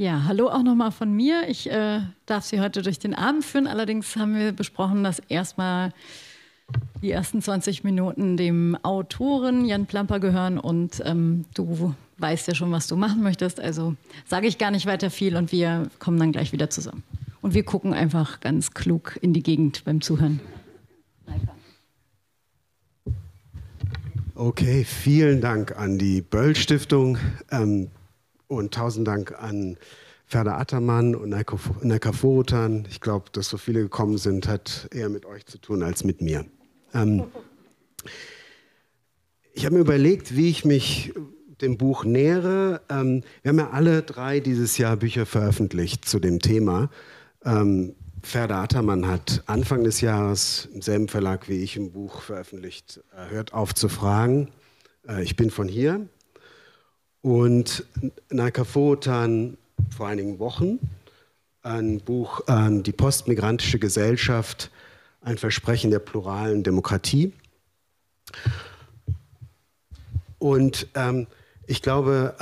Ja, hallo auch nochmal von mir. Ich darf Sie heute durch den Abend führen. Allerdings haben wir besprochen, dass erstmal die ersten 20 Minuten dem Autoren Jan Plamper gehören und du weißt ja schon, was du machen möchtest. Also sage ich gar nicht weiter viel und wir kommen dann gleich wieder zusammen. Und wir gucken einfach ganz klug in die Gegend beim Zuhören. Okay, vielen Dank an die Böll-Stiftung und 1000 Dank an Ferda Attermann und Neika Vorotan. Ich glaube, dass so viele gekommen sind, hat eher mit euch zu tun als mit mir. Ich habe mir überlegt, wie ich mich dem Buch nähere. Wir haben ja alle 3 dieses Jahr Bücher veröffentlicht zu dem Thema. Ferda Attermann hat Anfang des Jahres im selben Verlag wie ich ein Buch veröffentlicht, Hört auf zu fragen. Ich bin von hier. Und Neika Vorotan vor einigen Wochen ein Buch, Die postmigrantische Gesellschaft, ein Versprechen der pluralen Demokratie. Und ich glaube,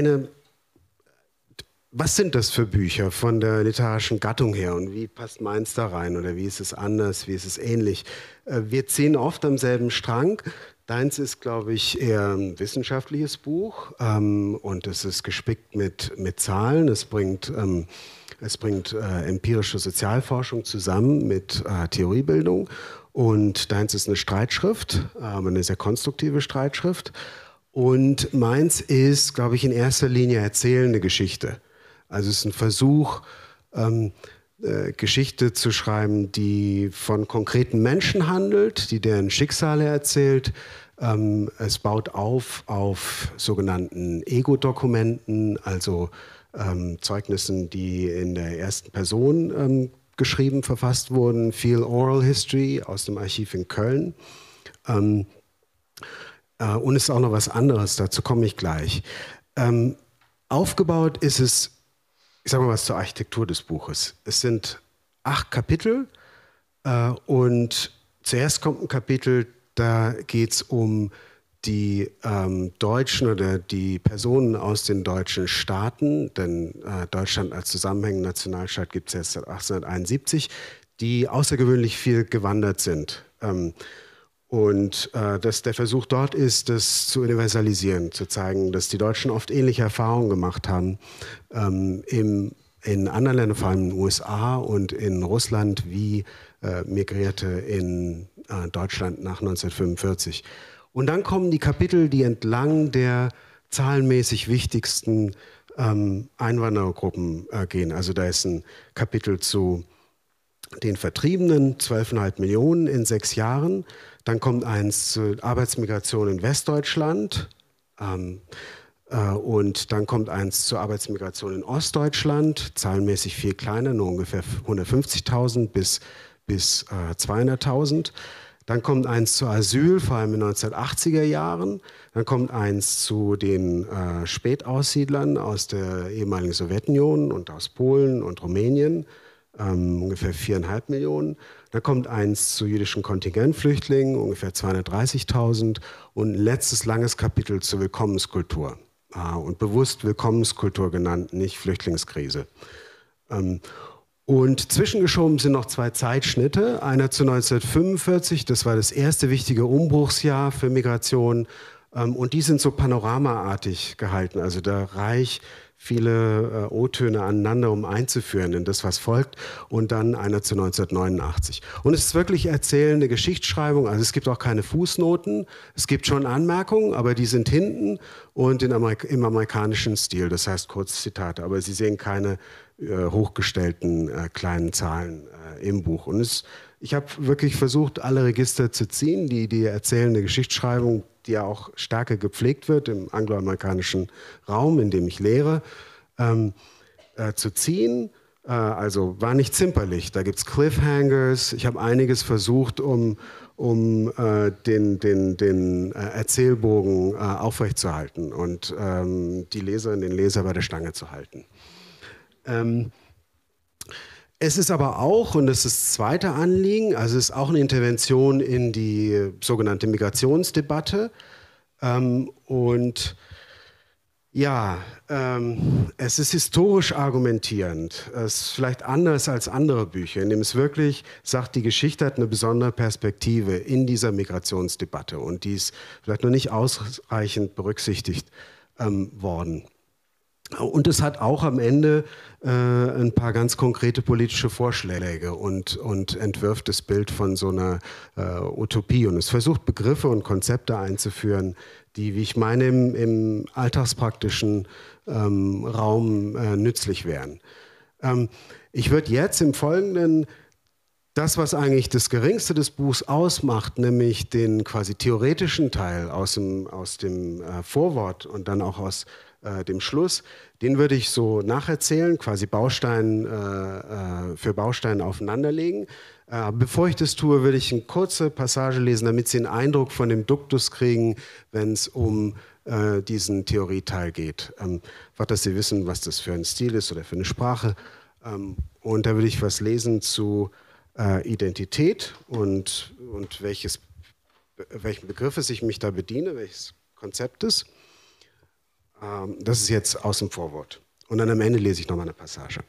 was sind das für Bücher von der literarischen Gattung her und wie passt meins da rein oder wie ist es anders, wie ist es ähnlich? Wir ziehen oft am selben Strang. Deins ist, glaube ich, eher ein wissenschaftliches Buch und es ist gespickt mit Zahlen. Es bringt empirische Sozialforschung zusammen mit Theoriebildung. Und deins ist eine Streitschrift, aber eine sehr konstruktive Streitschrift. Und meins ist, glaube ich, in erster Linie erzählende Geschichte. Also es ist ein Versuch, Geschichte zu schreiben, die von konkreten Menschen handelt, die deren Schicksale erzählt. Es baut auf sogenannten Ego-Dokumenten, also Zeugnissen, die in der ersten Person geschrieben, verfasst wurden. Viel Oral History aus dem Archiv in Köln. Und es ist auch noch was anderes, dazu komme ich gleich. Aufgebaut ist es, ich sage mal was zur Architektur des Buches. Es sind 8 Kapitel und zuerst kommt ein Kapitel, da geht es um die Deutschen oder die Personen aus den deutschen Staaten, denn Deutschland als zusammenhängender Nationalstaat gibt es erst seit 1871, die außergewöhnlich viel gewandert sind. Und der Versuch dort ist, das zu universalisieren, zu zeigen, dass die Deutschen oft ähnliche Erfahrungen gemacht haben in anderen Ländern, vor allem in den USA und in Russland, wie Migrierte in Deutschland nach 1945. Und dann kommen die Kapitel, die entlang der zahlenmäßig wichtigsten Einwanderergruppen gehen. Also da ist ein Kapitel zu den Vertriebenen, 12,5 Millionen in 6 Jahren. Dann kommt eins zur Arbeitsmigration in Westdeutschland und dann kommt eins zur Arbeitsmigration in Ostdeutschland, zahlenmäßig viel kleiner, nur ungefähr 150.000 bis 200.000. Dann kommt eins zu Asyl, vor allem in den 1980er Jahren. Dann kommt eins zu den Spätaussiedlern aus der ehemaligen Sowjetunion und aus Polen und Rumänien, ungefähr 4,5 Millionen. Dann kommt eins zu jüdischen Kontingentflüchtlingen, ungefähr 230.000. Und ein letztes langes Kapitel zur Willkommenskultur. Und bewusst Willkommenskultur genannt, nicht Flüchtlingskrise. Und zwischengeschoben sind noch 2 Zeitschnitte. Einer zu 1945, das war das erste wichtige Umbruchsjahr für Migration. Und die sind so panoramaartig gehalten, also da reich viele O-Töne aneinander, um einzuführen in das, was folgt. Und dann einer zu 1989. Und es ist wirklich erzählende Geschichtsschreibung, also es gibt auch keine Fußnoten. Es gibt schon Anmerkungen, aber die sind hinten und im amerikanischen Stil, das heißt Kurzzitate. Aber Sie sehen keine hochgestellten kleinen Zahlen im Buch. Und ich habe wirklich versucht, alle Register zu ziehen, die erzählende Geschichtsschreibung, die ja auch stärker gepflegt wird im angloamerikanischen Raum, in dem ich lehre, zu ziehen. Also war nicht zimperlich. Da gibt es Cliffhangers. Ich habe einiges versucht, um den Erzählbogen aufrechtzuerhalten und die Leserin, den Leser bei der Stange zu halten. Es ist aber auch, und das ist das zweite Anliegen, also es ist auch eine Intervention in die sogenannte Migrationsdebatte. Und Ja, es ist historisch argumentierend. Es ist vielleicht anders als andere Bücher, indem es wirklich sagt, die Geschichte hat eine besondere Perspektive in dieser Migrationsdebatte und die ist vielleicht noch nicht ausreichend berücksichtigt worden. Und es hat auch am Ende ein paar ganz konkrete politische Vorschläge und entwirft das Bild von so einer Utopie. Und es versucht Begriffe und Konzepte einzuführen, die, wie ich meine, im alltagspraktischen Raum nützlich wären. Ich würde jetzt im Folgenden das, was eigentlich das Geringste des Buchs ausmacht, nämlich den quasi theoretischen Teil aus dem Vorwort und dann auch aus dem Schluss, den würde ich so nacherzählen, quasi Baustein für Baustein aufeinanderlegen. Bevor ich das tue, würde ich eine kurze Passage lesen, damit Sie einen Eindruck von dem Duktus kriegen, wenn es um diesen Theorieteil geht. Einfach, dass Sie wissen, was das für ein Stil ist oder für eine Sprache. Und da würde ich was lesen zu Identität und welchen Begriffes ich mich da bediene, welches Konzeptes. Das ist jetzt aus dem Vorwort. Und dann am Ende lese ich nochmal eine Passage.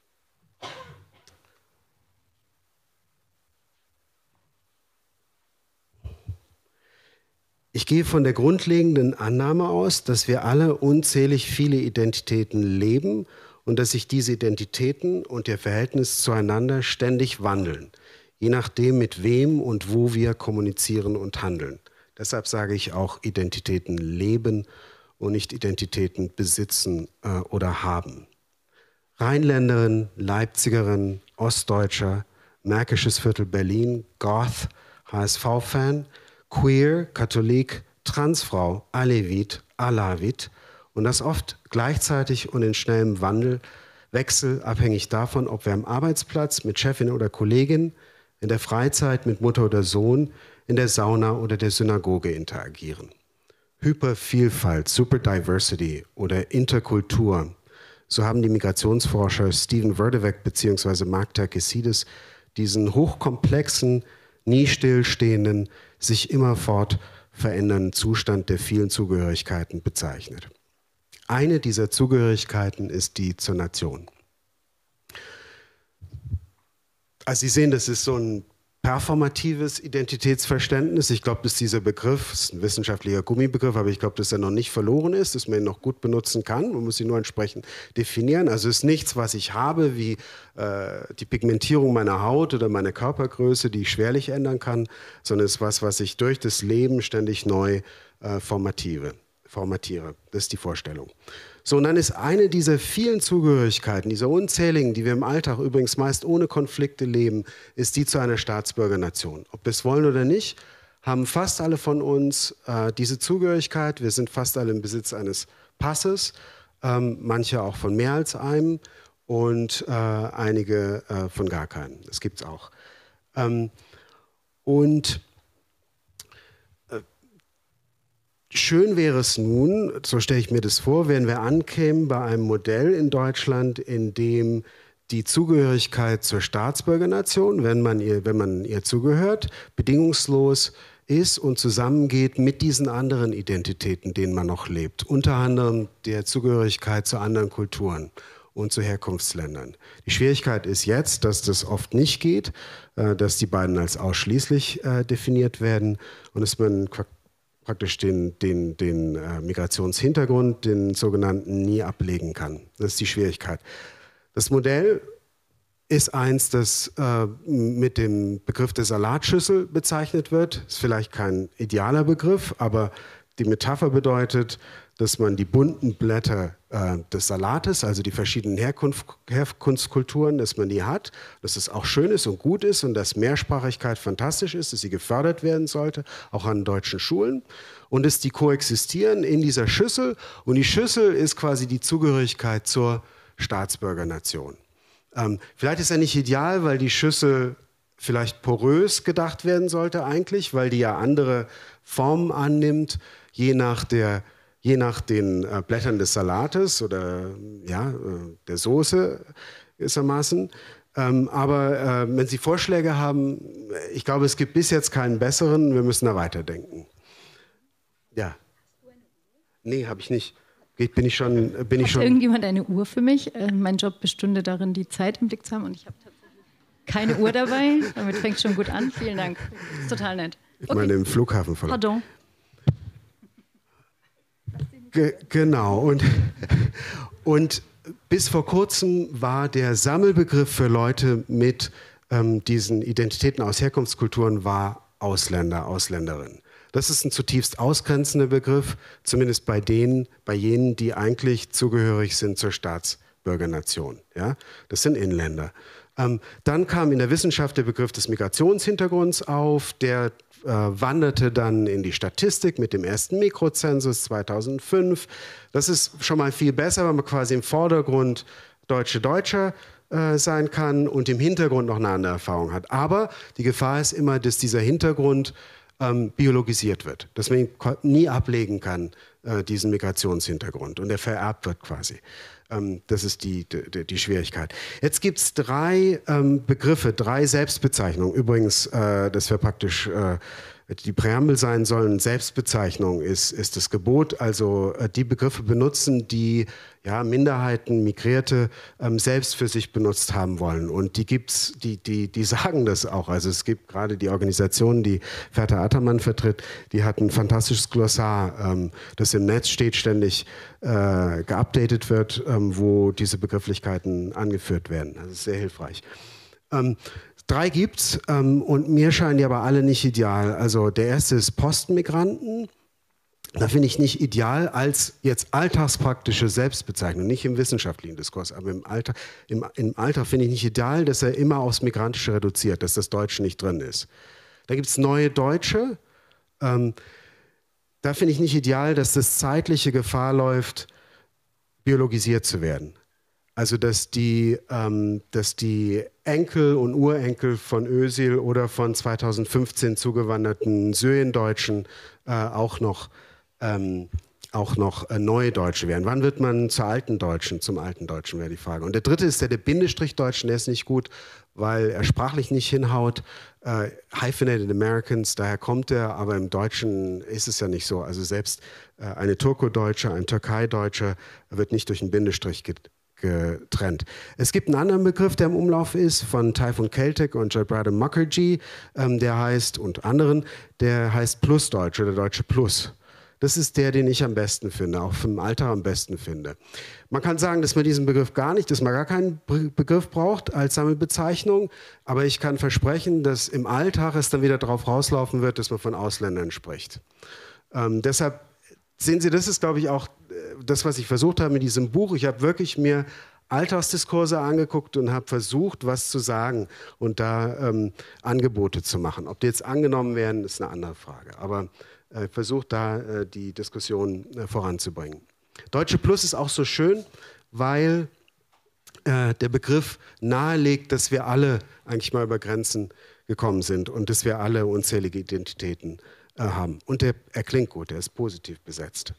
Ich gehe von der grundlegenden Annahme aus, dass wir alle unzählig viele Identitäten leben und dass sich diese Identitäten und ihr Verhältnis zueinander ständig wandeln, je nachdem, mit wem und wo wir kommunizieren und handeln. Deshalb sage ich auch Identitäten leben und nicht Identitäten besitzen oder haben. Rheinländerin, Leipzigerin, Ostdeutscher, Märkisches Viertel Berlin, Goth, HSV-Fan, Queer, Katholik, Transfrau, Alevit, Alawit und das oft gleichzeitig und in schnellem Wechsel, abhängig davon, ob wir am Arbeitsplatz mit Chefin oder Kollegin, in der Freizeit mit Mutter oder Sohn, in der Sauna oder der Synagoge interagieren. Hypervielfalt, Superdiversity oder Interkultur. So haben die Migrationsforscher Steven Verdevec bzw. Mark Terkessidis diesen hochkomplexen, nie stillstehenden, sich immerfort verändernden Zustand der vielen Zugehörigkeiten bezeichnet. Eine dieser Zugehörigkeiten ist die zur Nation. Also Sie sehen, das ist so ein performatives Identitätsverständnis. Ich glaube, dass dieser Begriff, das ist ein wissenschaftlicher Gummibegriff, aber ich glaube, dass er noch nicht verloren ist, dass man ihn noch gut benutzen kann. Man muss ihn nur entsprechend definieren. Also es ist nichts, was ich habe, wie die Pigmentierung meiner Haut oder meine Körpergröße, die ich schwerlich ändern kann, sondern es ist was ich durch das Leben ständig neu formatiere. Das ist die Vorstellung. So, und dann ist eine dieser vielen Zugehörigkeiten, dieser unzähligen, die wir im Alltag übrigens meist ohne Konflikte leben, ist die zu einer Staatsbürgernation. Ob wir es wollen oder nicht, haben fast alle von uns diese Zugehörigkeit. Wir sind fast alle im Besitz eines Passes, manche auch von mehr als einem und einige von gar keinem. Das gibt es auch. Schön wäre es nun, so stelle ich mir das vor, wenn wir ankämen bei einem Modell in Deutschland, in dem die Zugehörigkeit zur Staatsbürgernation, wenn man ihr zugehört, bedingungslos ist und zusammengeht mit diesen anderen Identitäten, denen man noch lebt. Unter anderem der Zugehörigkeit zu anderen Kulturen und zu Herkunftsländern. Die Schwierigkeit ist jetzt, dass das oft nicht geht, dass die beiden als ausschließlich definiert werden und dass man praktisch den Migrationshintergrund, den sogenannten, nie ablegen kann. Das ist die Schwierigkeit. Das Modell ist eins, das mit dem Begriff der Salatschüssel bezeichnet wird. Ist vielleicht kein idealer Begriff, aber die Metapher bedeutet, dass man die bunten Blätter des Salates, also die verschiedenen Herkunftskulturen, dass man die hat, dass es auch schön ist und gut ist und dass Mehrsprachigkeit fantastisch ist, dass sie gefördert werden sollte, auch an deutschen Schulen. Und dass die koexistieren in dieser Schüssel. Und die Schüssel ist quasi die Zugehörigkeit zur Staatsbürgernation. Vielleicht ist er nicht ideal, weil die Schüssel vielleicht porös gedacht werden sollte eigentlich, weil die ja andere Formen annimmt, je nach den Blättern des Salates oder ja, der Soße gewissermaßen. Aber wenn Sie Vorschläge haben, ich glaube, es gibt bis jetzt keinen besseren, wir müssen da weiterdenken. Ja. Nee, habe ich nicht. Bin ich schon? Hat irgendjemand eine Uhr für mich? Mein Job bestünde darin, die Zeit im Blick zu haben und ich habe tatsächlich keine Uhr dabei. Damit fängt es schon gut an. Vielen Dank. Das ist total nett. Okay. Ich meine im Flughafen von. Pardon. Genau. Und bis vor kurzem war der Sammelbegriff für Leute mit diesen Identitäten aus Herkunftskulturen war Ausländer, Ausländerin. Das ist ein zutiefst ausgrenzender Begriff, zumindest bei jenen, die eigentlich zugehörig sind zur Staatsbürgernation. Ja? Das sind Inländer. Dann kam in der Wissenschaft der Begriff des Migrationshintergrunds auf, der wanderte dann in die Statistik mit dem ersten Mikrozensus 2005. Das ist schon mal viel besser, weil man quasi im Vordergrund Deutscher sein kann und im Hintergrund noch eine andere Erfahrung hat. Aber die Gefahr ist immer, dass dieser Hintergrund biologisiert wird, dass man ihn nie ablegen kann, diesen Migrationshintergrund, und der vererbt wird quasi. Das ist die Schwierigkeit. Jetzt gibt es 3 Begriffe, 3 Selbstbezeichnungen. Übrigens, das wäre praktisch die Präambel sein sollen. Selbstbezeichnung ist das Gebot. Also die Begriffe benutzen, die Minderheiten, Migrierte selbst für sich benutzt haben wollen. Und die gibt's, die sagen das auch. Also es gibt gerade die Organisation, die Ferda Ataman vertritt, die hat ein fantastisches Glossar, das im Netz steht, ständig geupdatet wird, wo diese Begrifflichkeiten angeführt werden. Das ist sehr hilfreich. 3 gibt's und mir scheinen die aber alle nicht ideal. Also der erste ist Postmigranten. Da finde ich nicht ideal als jetzt alltagspraktische Selbstbezeichnung, nicht im wissenschaftlichen Diskurs, aber im Alltag finde ich nicht ideal, dass er immer aufs Migrantische reduziert, dass das Deutsche nicht drin ist. Da gibt es neue Deutsche. Da finde ich nicht ideal, dass das zeitliche Gefahr läuft, biologisiert zu werden. Also dass die Enkel und Urenkel von Özil oder von 2015 zugewanderten Syriendeutschen auch noch neue Deutsche werden. Wann wird man zum alten Deutschen wäre die Frage. Und der dritte ist der Bindestrich-Deutschen, der ist nicht gut, weil er sprachlich nicht hinhaut. Hyphenated Americans, daher kommt er, aber im Deutschen ist es ja nicht so. Also selbst eine Turko-Deutsche, ein Türkei-Deutscher wird nicht durch einen Bindestrich getrennt. Es gibt einen anderen Begriff, der im Umlauf ist, von Tayfun Keltek und Jabrada Mukherjee, der heißt Plusdeutsch oder Deutsche Plus. Das ist der, den ich am besten finde, auch vom Alltag am besten finde. Man kann sagen, dass man diesen Begriff dass man gar keinen Begriff braucht als Sammelbezeichnung, aber ich kann versprechen, dass im Alltag es dann wieder darauf rauslaufen wird, dass man von Ausländern spricht. Deshalb sehen Sie, das ist, glaube ich, auch das, was ich versucht habe mit diesem Buch. Ich habe wirklich mir Alltagsdiskurse angeguckt und habe versucht, was zu sagen und da Angebote zu machen. Ob die jetzt angenommen werden, ist eine andere Frage. Aber versucht da die Diskussion voranzubringen. Deutsche Plus ist auch so schön, weil der Begriff nahelegt, dass wir alle eigentlich mal über Grenzen gekommen sind und dass wir alle unzählige Identitäten haben. Und er klingt gut, er ist positiv besetzt.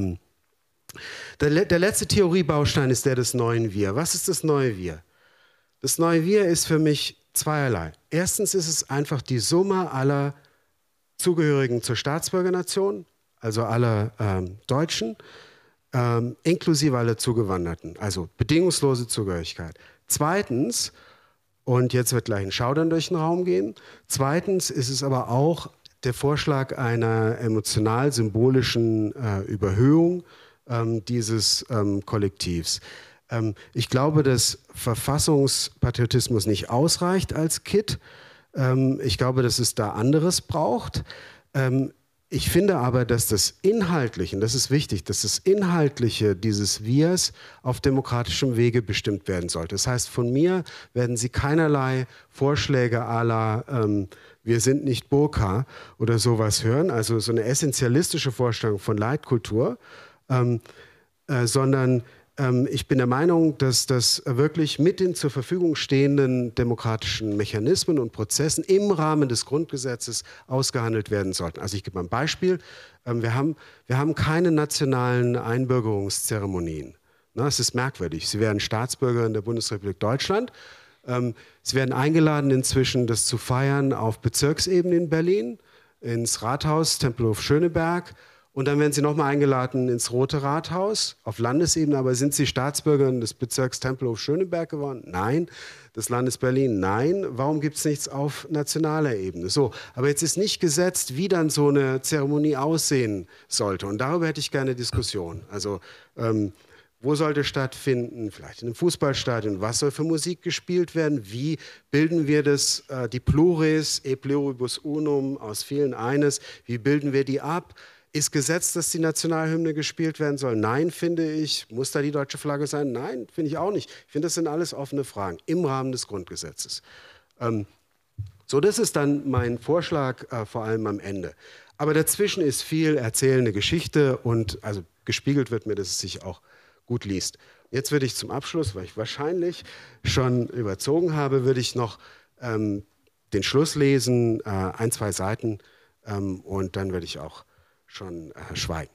Der letzte Theoriebaustein ist der des neuen Wir. Was ist das neue Wir? Das neue Wir ist für mich zweierlei. Erstens ist es einfach die Summe aller Zugehörigen zur Staatsbürgernation, also aller Deutschen, inklusive aller Zugewanderten, also bedingungslose Zugehörigkeit. Zweitens, und jetzt wird gleich ein Schaudern durch den Raum gehen, zweitens ist es aber auch der Vorschlag einer emotional-symbolischen Überhöhung dieses Kollektivs. Ich glaube, dass Verfassungspatriotismus nicht ausreicht als Kit. Ich glaube, dass es da anderes braucht. Ich finde aber, dass das Inhaltliche, und das ist wichtig, dass das Inhaltliche dieses Wirs auf demokratischem Wege bestimmt werden sollte. Das heißt, von mir werden Sie keinerlei Vorschläge à la wir sind nicht Burka oder sowas hören, also so eine essentialistische Vorstellung von Leitkultur, sondern ich bin der Meinung, dass das wirklich mit den zur Verfügung stehenden demokratischen Mechanismen und Prozessen im Rahmen des Grundgesetzes ausgehandelt werden sollten. Also ich gebe mal ein Beispiel. Wir haben keine nationalen Einbürgerungszeremonien. Es ist merkwürdig. Sie werden Staatsbürger in der Bundesrepublik Deutschland. Sie werden eingeladen, inzwischen das zu feiern auf Bezirksebene in Berlin, ins Rathaus Tempelhof Schöneberg. Und dann werden Sie nochmal eingeladen ins Rote Rathaus auf Landesebene. Aber sind Sie Staatsbürgerin des Bezirks Tempelhof-Schöneberg geworden? Nein. Des Landes Berlin? Nein. Warum gibt es nichts auf nationaler Ebene? So, aber jetzt ist nicht gesetzt, wie dann so eine Zeremonie aussehen sollte. Und darüber hätte ich gerne Diskussion. Also wo sollte stattfinden? Vielleicht in einem Fußballstadion. Was soll für Musik gespielt werden? Wie bilden wir das, die Plures, e pluribus unum, aus vielen eines? Wie bilden wir die ab? Ist gesetzt, dass die Nationalhymne gespielt werden soll? Nein, finde ich. Muss da die deutsche Flagge sein? Nein, finde ich auch nicht. Ich finde, das sind alles offene Fragen im Rahmen des Grundgesetzes. So, das ist dann mein Vorschlag, vor allem am Ende. Aber dazwischen ist viel erzählende Geschichte und also gespiegelt wird mir, dass es sich auch gut liest. Jetzt würde ich zum Abschluss, weil ich wahrscheinlich schon überzogen habe, würde ich noch den Schluss lesen, 1, 2 Seiten, und dann würde ich auch schon schweigen.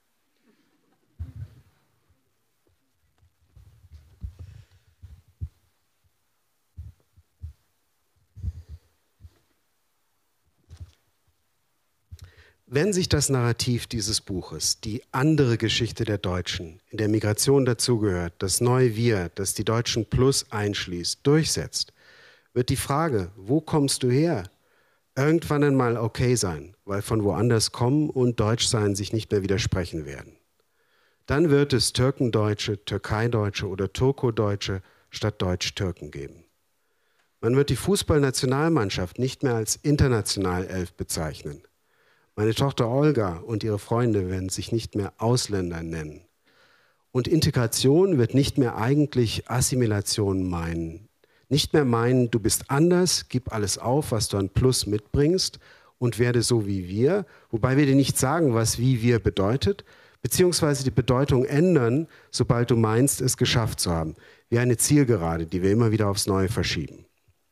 Wenn sich das Narrativ dieses Buches, die andere Geschichte der Deutschen, in der Migration dazugehört, das neue Wir, das die Deutschen plus einschließt, durchsetzt, wird die Frage, wo kommst du her, irgendwann einmal okay sein, weil von woanders kommen und Deutschsein sich nicht mehr widersprechen werden. Dann wird es Türkendeutsche, Türkeideutsche oder Turkodeutsche statt Deutsch-Türken geben. Man wird die Fußballnationalmannschaft nicht mehr als Internationalelf bezeichnen. Meine Tochter Olga und ihre Freunde werden sich nicht mehr Ausländer nennen. Und Integration wird nicht mehr eigentlich Assimilation meinen. Nicht mehr meinen, du bist anders, gib alles auf, was du an Plus mitbringst und werde so wie wir, wobei wir dir nicht sagen, was wie wir bedeutet, beziehungsweise die Bedeutung ändern, sobald du meinst, es geschafft zu haben, wie eine Zielgerade, die wir immer wieder aufs Neue verschieben.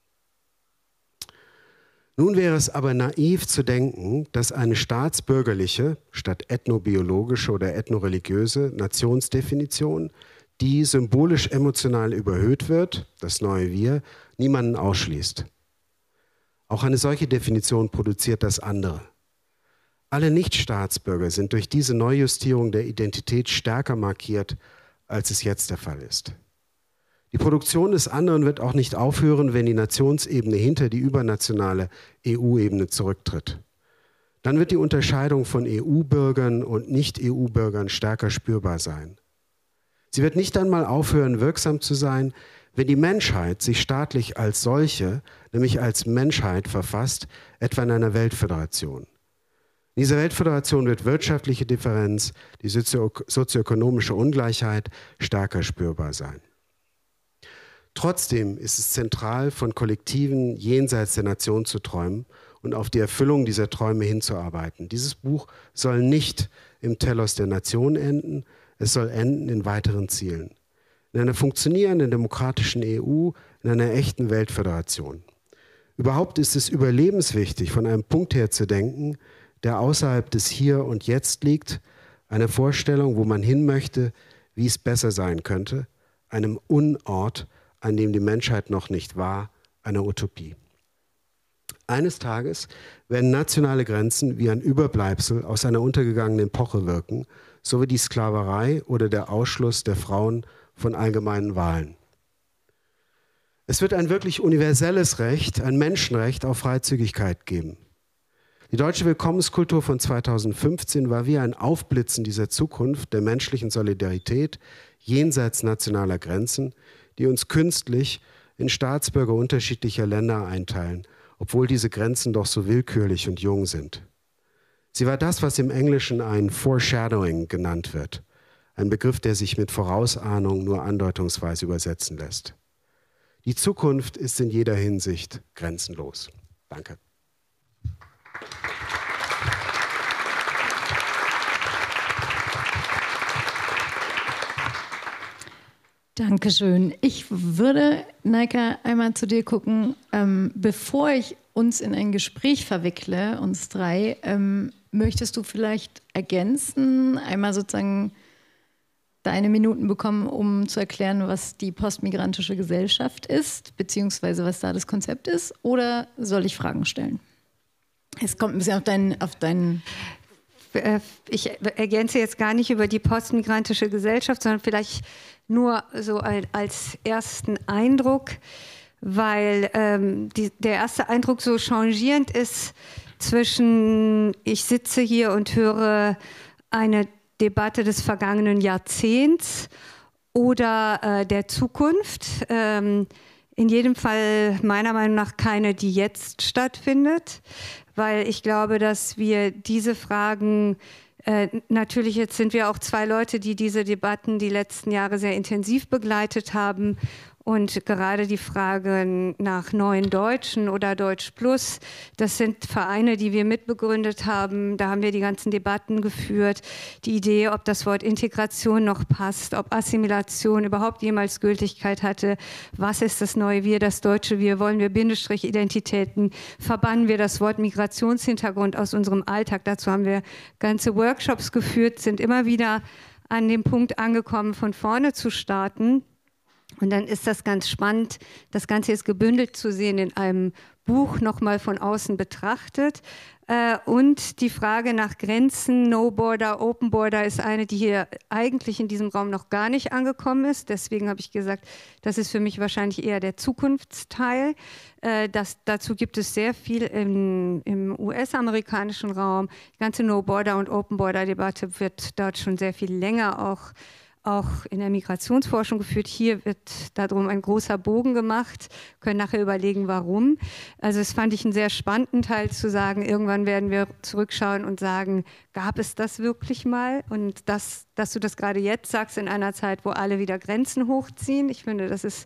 Nun wäre es aber naiv zu denken, dass eine staatsbürgerliche statt ethnobiologische oder ethnoreligiöse Nationsdefinition, die symbolisch emotional überhöht wird, das neue Wir, niemanden ausschließt. Auch eine solche Definition produziert das andere. Alle Nichtstaatsbürger sind durch diese Neujustierung der Identität stärker markiert, als es jetzt der Fall ist. Die Produktion des anderen wird auch nicht aufhören, wenn die Nationsebene hinter die übernationale EU-Ebene zurücktritt. Dann wird die Unterscheidung von EU-Bürgern und Nicht-EU-Bürgern stärker spürbar sein. Sie wird nicht einmal aufhören, wirksam zu sein, wenn die Menschheit sich staatlich als solche, nämlich als Menschheit verfasst, etwa in einer Weltföderation. In dieser Weltföderation wird wirtschaftliche Differenz, die sozioökonomische Ungleichheit stärker spürbar sein. Trotzdem ist es zentral, von Kollektiven jenseits der Nation zu träumen und auf die Erfüllung dieser Träume hinzuarbeiten. Dieses Buch soll nicht im Telos der Nation enden, es soll enden in weiteren Zielen. In einer funktionierenden demokratischen EU, in einer echten Weltföderation. Überhaupt ist es überlebenswichtig, von einem Punkt her zu denken, der außerhalb des Hier und Jetzt liegt, einer Vorstellung, wo man hin möchte, wie es besser sein könnte, einem Unort, an dem die Menschheit noch nicht war, einer Utopie. Eines Tages werden nationale Grenzen wie ein Überbleibsel aus einer untergegangenen Epoche wirken, so wie die Sklaverei oder der Ausschluss der Frauen von allgemeinen Wahlen. Es wird ein wirklich universelles Recht, ein Menschenrecht auf Freizügigkeit geben. Die deutsche Willkommenskultur von 2015 war wie ein Aufblitzen dieser Zukunft der menschlichen Solidarität jenseits nationaler Grenzen, die uns künstlich in Staatsbürger unterschiedlicher Länder einteilen, obwohl diese Grenzen doch so willkürlich und jung sind. Sie war das, was im Englischen ein Foreshadowing genannt wird, ein Begriff, der sich mit Vorausahnung nur andeutungsweise übersetzen lässt. Die Zukunft ist in jeder Hinsicht grenzenlos. Danke. Dankeschön. Ich würde, Neika, einmal zu dir gucken, bevor ich uns in ein Gespräch verwickle, uns drei, möchtest du vielleicht ergänzen, einmal sozusagen deine Minuten bekommen, um zu erklären, was die postmigrantische Gesellschaft ist, beziehungsweise was da das Konzept ist, oder soll ich Fragen stellen? Es kommt ein bisschen auf deinen ich ergänze jetzt gar nicht über die postmigrantische Gesellschaft, sondern vielleicht nur so als ersten Eindruck, weil der erste Eindruck so changierend ist zwischen, ich sitze hier und höre eine Debatte des vergangenen Jahrzehnts oder der Zukunft. In jedem Fall meiner Meinung nach keine, die jetzt stattfindet, weil ich glaube, dass wir diese Fragen, natürlich jetzt sind wir auch zwei Leute, die diese Debatten die letzten Jahre sehr intensiv begleitet haben. Und gerade die Frage nach Neuen Deutschen oder Deutsch Plus, das sind Vereine, die wir mitbegründet haben. Da haben wir die ganzen Debatten geführt. Die Idee, ob das Wort Integration noch passt, ob Assimilation überhaupt jemals Gültigkeit hatte. Was ist das neue Wir, das deutsche Wir? Wollen wir Bindestrich-Identitäten? Verbannen wir das Wort Migrationshintergrund aus unserem Alltag? Dazu haben wir ganze Workshops geführt, sind immer wieder an dem Punkt angekommen, von vorne zu starten. Und dann ist das ganz spannend, das Ganze jetzt gebündelt zu sehen in einem Buch, nochmal von außen betrachtet. Und die Frage nach Grenzen, No Border, Open Border ist eine, die hier eigentlich in diesem Raum noch gar nicht angekommen ist. Deswegen habe ich gesagt, das ist für mich wahrscheinlich eher der Zukunftsteil. Dazu gibt es sehr viel im US-amerikanischen Raum. Die ganze No Border und Open Border Debatte wird dort schon sehr viel länger auch in der Migrationsforschung geführt. Hier wird darum ein großer Bogen gemacht, können nachher überlegen, warum. Also es fand ich einen sehr spannenden Teil zu sagen, irgendwann werden wir zurückschauen und sagen, gab es das wirklich mal? Und dass du das gerade jetzt sagst, in einer Zeit, wo alle wieder Grenzen hochziehen, ich finde, das ist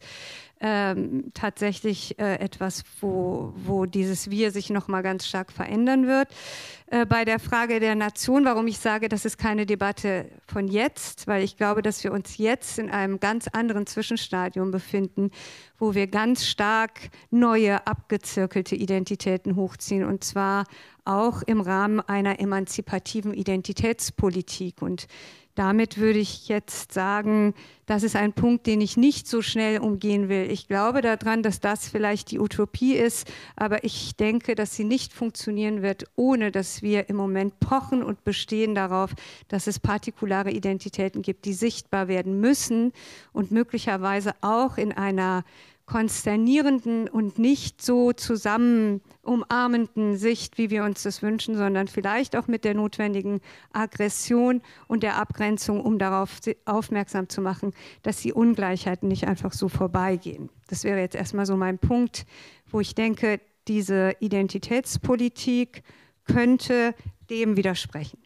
tatsächlich etwas, wo dieses Wir sich noch mal ganz stark verändern wird. Bei der Frage der Nation, warum ich sage, das ist keine Debatte von jetzt, weil ich glaube, dass wir uns jetzt in einem ganz anderen Zwischenstadium befinden, wo wir ganz stark neue, abgezirkelte Identitäten hochziehen, und zwar auch im Rahmen einer emanzipativen Identitätspolitik. Und damit würde ich jetzt sagen, das ist ein Punkt, den ich nicht so schnell umgehen will. Ich glaube daran, dass das vielleicht die Utopie ist, aber ich denke, dass sie nicht funktionieren wird, ohne dass wir im Moment pochen und bestehen darauf, dass es partikulare Identitäten gibt, die sichtbar werden müssen und möglicherweise auch in einer konsternierenden und nicht so zusammen umarmenden Sicht, wie wir uns das wünschen, sondern vielleicht auch mit der notwendigen Aggression und der Abgrenzung, um darauf aufmerksam zu machen, dass die Ungleichheiten nicht einfach so vorbeigehen. Das wäre jetzt erstmal so mein Punkt, wo ich denke, diese Identitätspolitik könnte dem widersprechen.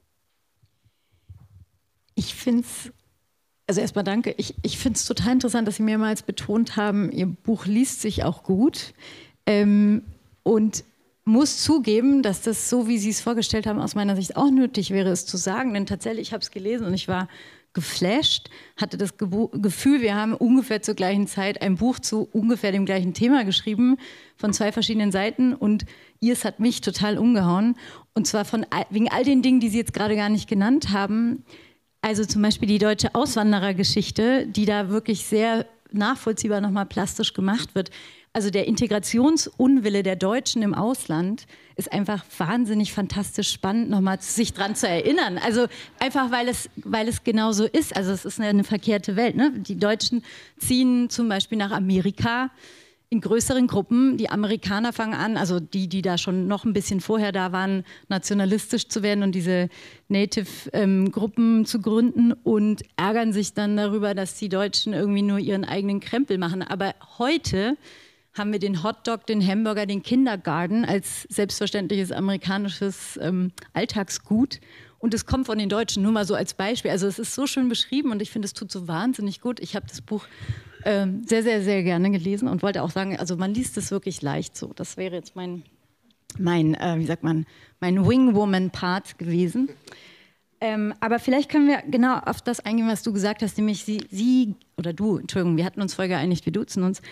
Ich finde es, also erstmal danke, ich finde es total interessant, dass Sie mehrmals betont haben, Ihr Buch liest sich auch gut, und muss zugeben, dass das, so wie Sie es vorgestellt haben, aus meiner Sicht auch nötig wäre, es zu sagen, denn tatsächlich, ich habe es gelesen und ich war geflasht, hatte das Gefühl, wir haben ungefähr zur gleichen Zeit ein Buch zu ungefähr dem gleichen Thema geschrieben, von 2 verschiedenen Seiten, und Ihrs hat mich total umgehauen, und zwar wegen all den Dingen, die Sie jetzt gerade gar nicht genannt haben. Also zum Beispiel die deutsche Auswanderergeschichte, die da wirklich sehr nachvollziehbar nochmal plastisch gemacht wird. Also der Integrationsunwille der Deutschen im Ausland ist einfach wahnsinnig fantastisch spannend, nochmal sich dran zu erinnern. Also einfach, weil es genau so ist. Also es ist eine verkehrte Welt, ne? Die Deutschen ziehen zum Beispiel nach Amerika in größeren Gruppen. Die Amerikaner fangen an, also die da schon noch ein bisschen vorher da waren, nationalistisch zu werden und diese Native-Gruppen zu gründen, und ärgern sich dann darüber, dass die Deutschen irgendwie nur ihren eigenen Krempel machen. Aber heute haben wir den Hotdog, den Hamburger, den Kindergarten als selbstverständliches amerikanisches Alltagsgut. Und es kommt von den Deutschen, nur mal so als Beispiel. Also es ist so schön beschrieben und ich finde, es tut so wahnsinnig gut. Ich habe das Buch sehr, sehr, sehr gerne gelesen und wollte auch sagen, also man liest es wirklich leicht so. Das wäre jetzt mein Wingwoman-Part gewesen. Aber vielleicht können wir genau auf das eingehen, was du gesagt hast, nämlich Sie oder du, Entschuldigung, wir hatten uns vorher geeinigt, wir duzen uns.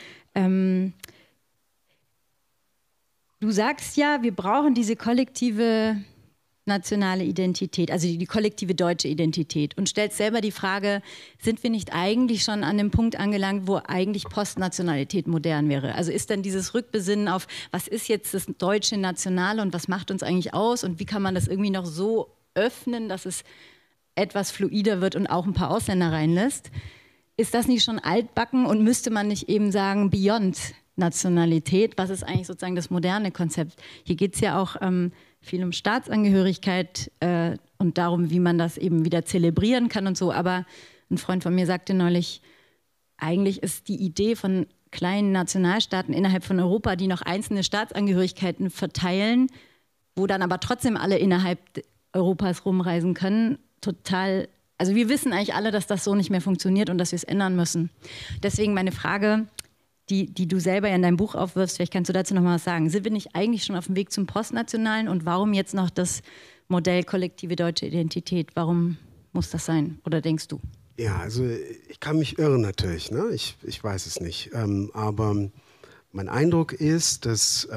Du sagst ja, wir brauchen diese kollektive nationale Identität, also die kollektive deutsche Identität, und stellst selber die Frage, sind wir nicht eigentlich schon an dem Punkt angelangt, wo eigentlich Postnationalität modern wäre? Also ist dann dieses Rückbesinnen auf, was ist jetzt das deutsche Nationale und was macht uns eigentlich aus und wie kann man das irgendwie noch so öffnen, dass es etwas fluider wird und auch ein paar Ausländer reinlässt. Ist das nicht schon altbacken und müsste man nicht eben sagen, beyond Nationalität? Was ist eigentlich sozusagen das moderne Konzept? Hier geht es ja auch viel um Staatsangehörigkeit und darum, wie man das eben wieder zelebrieren kann und so. Aber ein Freund von mir sagte neulich, eigentlich ist die Idee von kleinen Nationalstaaten innerhalb von Europa, die noch einzelne Staatsangehörigkeiten verteilen, wo dann aber trotzdem alle innerhalb Europas rumreisen können, total. Also wir wissen eigentlich alle, dass das so nicht mehr funktioniert und dass wir es ändern müssen. Deswegen meine Frage, die du selber ja in deinem Buch aufwirfst, vielleicht kannst du dazu noch mal was sagen. Sind wir nicht eigentlich schon auf dem Weg zum Postnationalen und warum jetzt noch das Modell kollektive deutsche Identität? Warum muss das sein? Oder denkst du? Ja, also ich kann mich irren natürlich, ne? Ich weiß es nicht. Aber mein Eindruck ist, dass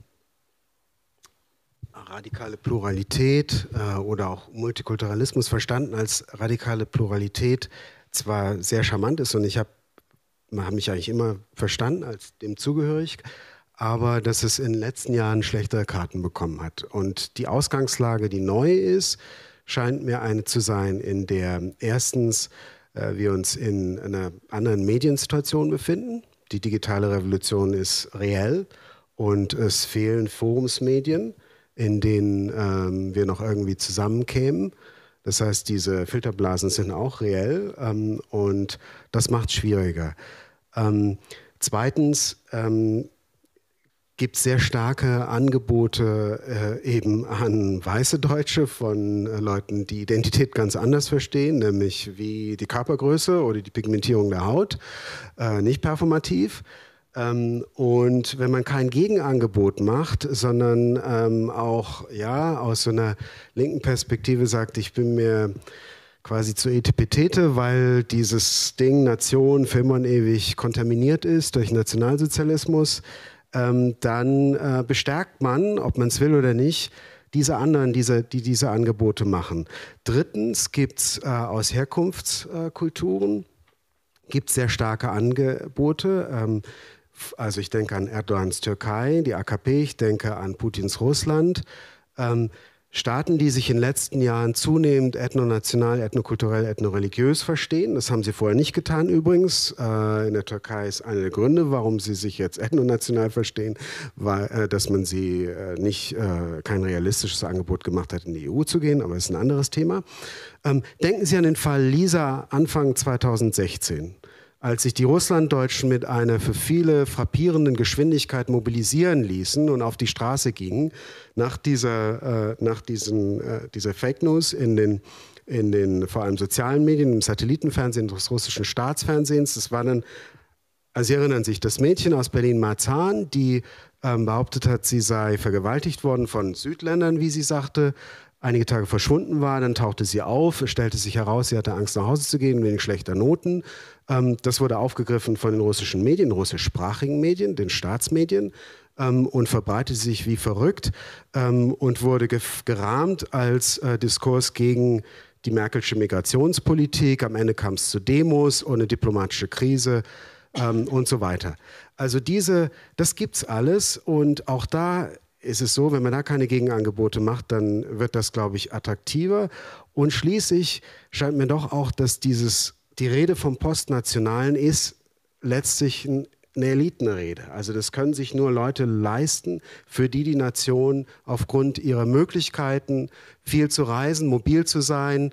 radikale Pluralität oder auch Multikulturalismus verstanden als radikale Pluralität zwar sehr charmant ist und man hat mich eigentlich immer verstanden als dem zugehörig, aber dass es in den letzten Jahren schlechtere Karten bekommen hat. Und die Ausgangslage, die neu ist, scheint mir eine zu sein, in der erstens wir uns in einer anderen Mediensituation befinden. Die digitale Revolution ist reell und es fehlen Forumsmedien, in denen wir noch irgendwie zusammenkämen. Das heißt, diese Filterblasen sind auch reell und das macht es schwieriger. Zweitens gibt es sehr starke Angebote eben an weiße Deutsche von Leuten, die Identität ganz anders verstehen, nämlich wie die Körpergröße oder die Pigmentierung der Haut, nicht performativ. Und wenn man kein Gegenangebot macht, sondern auch aus so einer linken Perspektive sagt, ich bin mir quasi zu Etepetete, weil dieses Ding Nation für immer und ewig kontaminiert ist durch Nationalsozialismus, dann bestärkt man, ob man es will oder nicht, diese anderen, die diese Angebote machen. Drittens gibt es aus Herkunftskulturen gibt's sehr starke Angebote. Also ich denke an Erdogans Türkei, die AKP, ich denke an Putins Russland. Staaten, die sich in den letzten Jahren zunehmend ethnonational, ethnokulturell, ethnoreligiös verstehen. Das haben sie vorher nicht getan übrigens. In der Türkei ist einer der Gründe, warum sie sich jetzt ethnonational verstehen, war, dass man sie kein realistisches Angebot gemacht hat, in die EU zu gehen, aber das ist ein anderes Thema. Denken Sie an den Fall Lisa Anfang 2016. Als sich die Russlanddeutschen mit einer für viele frappierenden Geschwindigkeit mobilisieren ließen und auf die Straße gingen, nach dieser Fake News in den vor allem sozialen Medien, im Satellitenfernsehen des russischen Staatsfernsehens, das war dann, also Sie erinnern sich, das Mädchen aus Berlin-Marzahn, die behauptet hat, sie sei vergewaltigt worden von Südländern, wie sie sagte, einige Tage verschwunden war, dann tauchte sie auf, es stellte sich heraus, sie hatte Angst nach Hause zu gehen wegen schlechter Noten. Das wurde aufgegriffen von den russischen Medien, russischsprachigen Medien, den Staatsmedien und verbreitete sich wie verrückt und wurde gerahmt als Diskurs gegen die Merkelsche Migrationspolitik. Am Ende kam es zu Demos und eine diplomatische Krise und so weiter. Also das gibt's alles und auch da ist es so, wenn man da keine Gegenangebote macht, dann wird das, glaube ich, attraktiver. Und schließlich scheint mir doch auch, dass die Rede vom Postnationalen ist letztlich eine Elitenrede. Also das können sich nur Leute leisten, für die Nation aufgrund ihrer Möglichkeiten, viel zu reisen, mobil zu sein,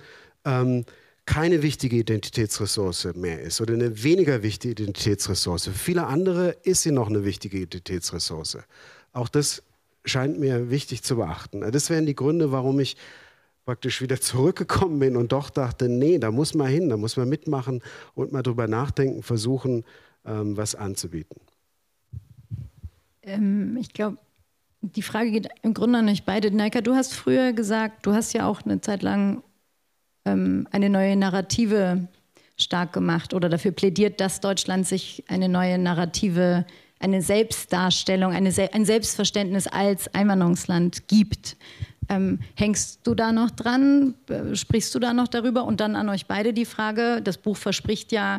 keine wichtige Identitätsressource mehr ist oder eine weniger wichtige Identitätsressource. Für viele andere ist sie noch eine wichtige Identitätsressource. Auch das scheint mir wichtig zu beachten. Das wären die Gründe, warum ich praktisch wieder zurückgekommen bin und doch dachte, nee, da muss man hin, da muss man mitmachen und mal drüber nachdenken, versuchen, was anzubieten. Ich glaube, die Frage geht im Grunde an euch beide. Neika, du hast früher gesagt, du hast ja auch eine Zeit lang eine neue Narrative stark gemacht oder dafür plädiert, dass Deutschland sich eine neue Narrative, eine Selbstdarstellung, ein Selbstverständnis als Einwanderungsland gibt. Hängst du da noch dran? Sprichst du da noch darüber? Und dann an euch beide die Frage, das Buch verspricht ja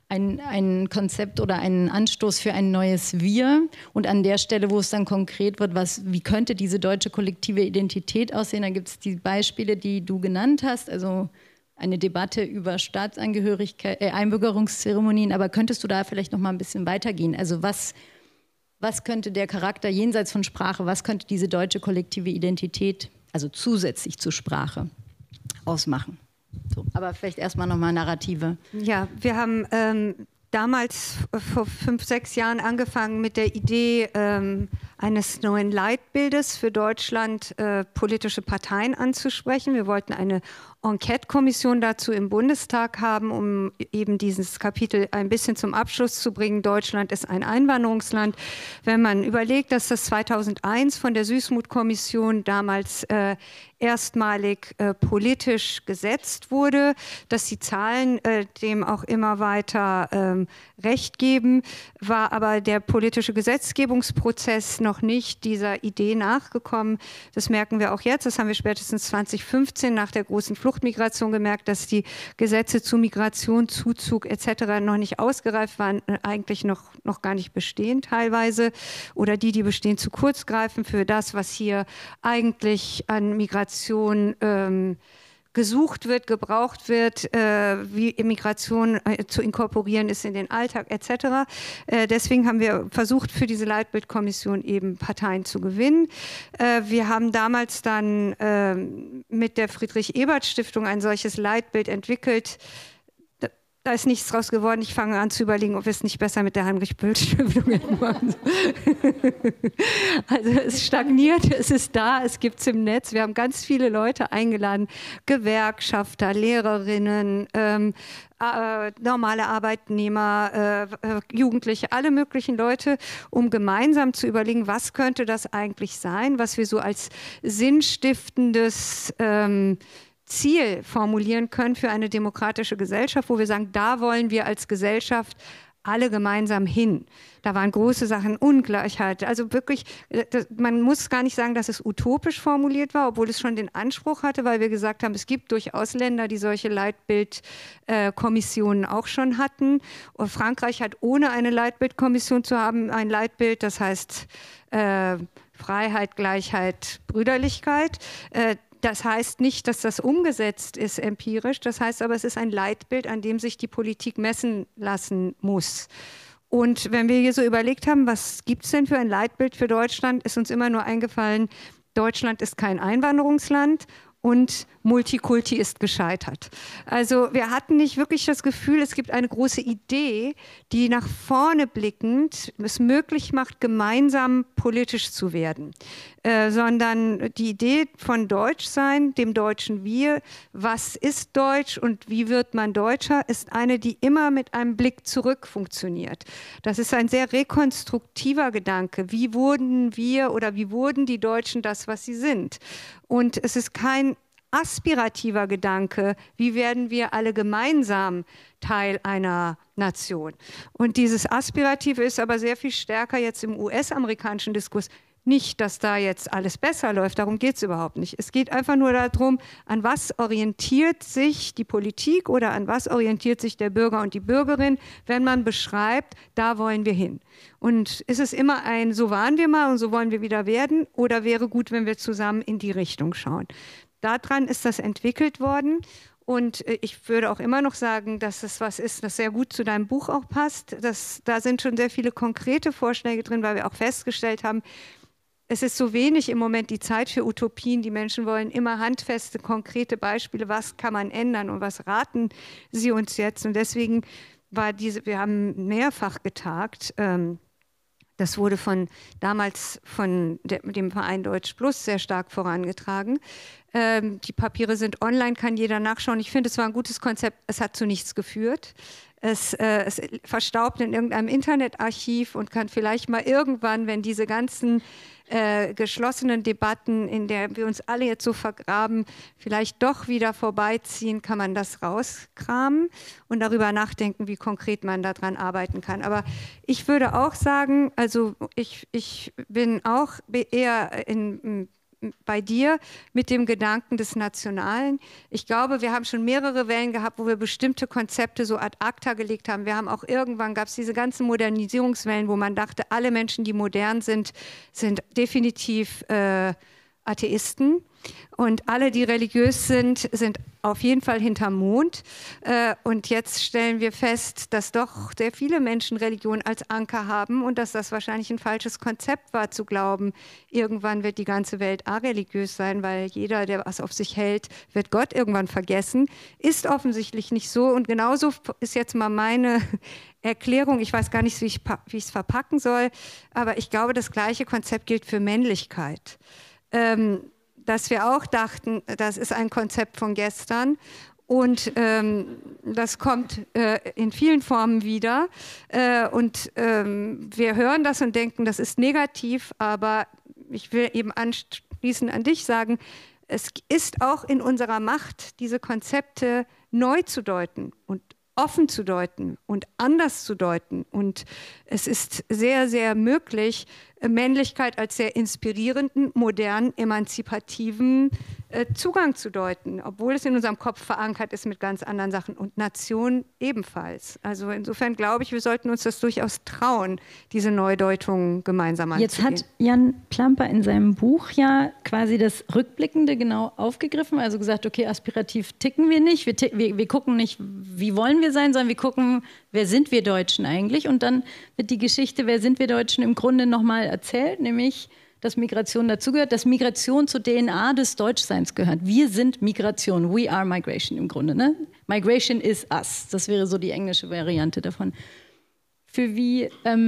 ein Konzept oder einen Anstoß für ein neues Wir. Und an der Stelle, wo es dann konkret wird, wie könnte diese deutsche kollektive Identität aussehen, da gibt es die Beispiele, die du genannt hast, also eine Debatte über Staatsangehörigkeit, Einbürgerungszeremonien. Aber könntest du da vielleicht noch mal ein bisschen weitergehen? Also was könnte der Charakter jenseits von Sprache, was könnte diese deutsche kollektive Identität, also zusätzlich zur Sprache, ausmachen? So, aber vielleicht erstmal nochmal Narrative. Ja, wir haben damals vor 5, 6 Jahren angefangen mit der Idee eines neuen Leitbildes für Deutschland, politische Parteien anzusprechen. Wir wollten eine Enquete-Kommission dazu im Bundestag haben, um eben dieses Kapitel ein bisschen zum Abschluss zu bringen. Deutschland ist ein Einwanderungsland. Wenn man überlegt, dass das 2001 von der Süßmuth-Kommission damals erstmalig politisch gesetzt wurde, dass die Zahlen dem auch immer weiter Recht geben, war aber der politische Gesetzgebungsprozess noch nicht dieser Idee nachgekommen. Das merken wir auch jetzt. Das haben wir spätestens 2015 nach der großen Fluchtmigration gemerkt, dass die Gesetze zu Migration, Zuzug etc. noch nicht ausgereift waren, eigentlich noch gar nicht bestehen teilweise, oder die bestehen, zu kurz greifen für das, was hier eigentlich an Migration gesucht wird, gebraucht wird, wie Immigration zu inkorporieren ist in den Alltag etc. Deswegen haben wir versucht, für diese Leitbildkommission eben Parteien zu gewinnen. Wir haben damals dann mit der Friedrich-Ebert-Stiftung ein solches Leitbild entwickelt. Da ist nichts draus geworden. Ich fange an zu überlegen, ob wir es nicht besser mit der Heinrich-Böll-Stiftung machen. Also es stagniert, es ist da, es gibt es im Netz. Wir haben ganz viele Leute eingeladen, Gewerkschafter, Lehrerinnen, normale Arbeitnehmer, Jugendliche, alle möglichen Leute, um gemeinsam zu überlegen, was könnte das eigentlich sein, was wir so als sinnstiftendes Ziel formulieren können für eine demokratische Gesellschaft, wo wir sagen, da wollen wir als Gesellschaft alle gemeinsam hin. Da waren große Sachen, Ungleichheit, also wirklich, man muss gar nicht sagen, dass es utopisch formuliert war, obwohl es schon den Anspruch hatte, weil wir gesagt haben, es gibt durchaus Länder, die solche Leitbildkommissionen auch schon hatten. Und Frankreich hat, ohne eine Leitbildkommission zu haben, ein Leitbild, das heißt Freiheit, Gleichheit, Brüderlichkeit. Das heißt nicht, dass das umgesetzt ist empirisch, das heißt aber, es ist ein Leitbild, an dem sich die Politik messen lassen muss. Und wenn wir hier so überlegt haben, was gibt es denn für ein Leitbild für Deutschland, ist uns immer nur eingefallen, Deutschland ist kein Einwanderungsland und Multikulti ist gescheitert. Also wir hatten nicht wirklich das Gefühl, es gibt eine große Idee, die nach vorne blickend es möglich macht, gemeinsam politisch zu werden. Sondern die Idee von Deutschsein, dem deutschen Wir, was ist Deutsch und wie wird man Deutscher, ist eine, die immer mit einem Blick zurück funktioniert. Das ist ein sehr rekonstruktiver Gedanke. Wie wurden wir oder wie wurden die Deutschen das, was sie sind? Und es ist kein aspirativer Gedanke, wie werden wir alle gemeinsam Teil einer Nation. Und dieses Aspirative ist aber sehr viel stärker jetzt im US-amerikanischen Diskurs. Nicht, dass da jetzt alles besser läuft, darum geht es überhaupt nicht. Es geht einfach nur darum, an was orientiert sich die Politik oder an was orientiert sich der Bürger und die Bürgerin, wenn man beschreibt, da wollen wir hin. Und ist es immer ein, so waren wir mal und so wollen wir wieder werden, oder wäre gut, wenn wir zusammen in die Richtung schauen. Daran ist das entwickelt worden. Und ich würde auch immer noch sagen, dass es was ist, das sehr gut zu deinem Buch auch passt. Da sind schon sehr viele konkrete Vorschläge drin, weil wir auch festgestellt haben, es ist so wenig im Moment die Zeit für Utopien. Die Menschen wollen immer handfeste, konkrete Beispiele. Was kann man ändern und was raten sie uns jetzt? Und deswegen wir haben mehrfach getagt. Das wurde damals von dem Verein Deutsch Plus sehr stark vorangetragen. Die Papiere sind online, kann jeder nachschauen. Ich finde, es war ein gutes Konzept. Es hat zu nichts geführt. Es verstaubt in irgendeinem Internetarchiv und kann vielleicht mal irgendwann, wenn diese ganzen geschlossenen Debatten, in der wir uns alle jetzt so vergraben, vielleicht doch wieder vorbeiziehen, kann man das rauskramen und darüber nachdenken, wie konkret man daran arbeiten kann. Aber ich würde auch sagen, also ich bin auch eher bei dir mit dem Gedanken des Nationalen. Ich glaube, wir haben schon mehrere Wellen gehabt, wo wir bestimmte Konzepte so ad acta gelegt haben. Wir haben auch irgendwann, gab es diese ganzen Modernisierungswellen, wo man dachte, alle Menschen, die modern sind, sind definitiv Atheisten. Und alle, die religiös sind, sind auf jeden Fall hinterm Mond. Und jetzt stellen wir fest, dass doch sehr viele Menschen Religion als Anker haben und dass das wahrscheinlich ein falsches Konzept war, zu glauben, irgendwann wird die ganze Welt areligiös sein, weil jeder, der was auf sich hält, wird Gott irgendwann vergessen. Ist offensichtlich nicht so. Und genauso ist jetzt mal meine Erklärung. Ich weiß gar nicht, wie ich es verpacken soll, aber ich glaube, das gleiche Konzept gilt für Männlichkeit. Dass wir auch dachten, das ist ein Konzept von gestern und das kommt in vielen Formen wieder und wir hören das und denken, das ist negativ, aber ich will eben anschließend an dich sagen, es ist auch in unserer Macht, diese Konzepte neu zu deuten und offen zu deuten und anders zu deuten. Und es ist sehr, sehr möglich, Männlichkeit als sehr inspirierenden, modernen, emanzipativen Zugang zu deuten, obwohl es in unserem Kopf verankert ist mit ganz anderen Sachen und Nation ebenfalls. Also insofern glaube ich, wir sollten uns das durchaus trauen, diese Neudeutung gemeinsam anzugehen. Jetzt hat Jan Plamper in seinem Buch ja quasi das Rückblickende genau aufgegriffen, also gesagt, okay, aspirativ ticken wir nicht, wir gucken nicht, wie wollen wir sein, sondern wir gucken, wer sind wir Deutschen eigentlich? Und dann wird die Geschichte, wer sind wir Deutschen, im Grunde nochmal erzählt, nämlich, dass Migration dazugehört, dass Migration zur DNA des Deutschseins gehört. Wir sind Migration, we are migration im Grunde. Ne? Migration is us, das wäre so die englische Variante davon. Für wie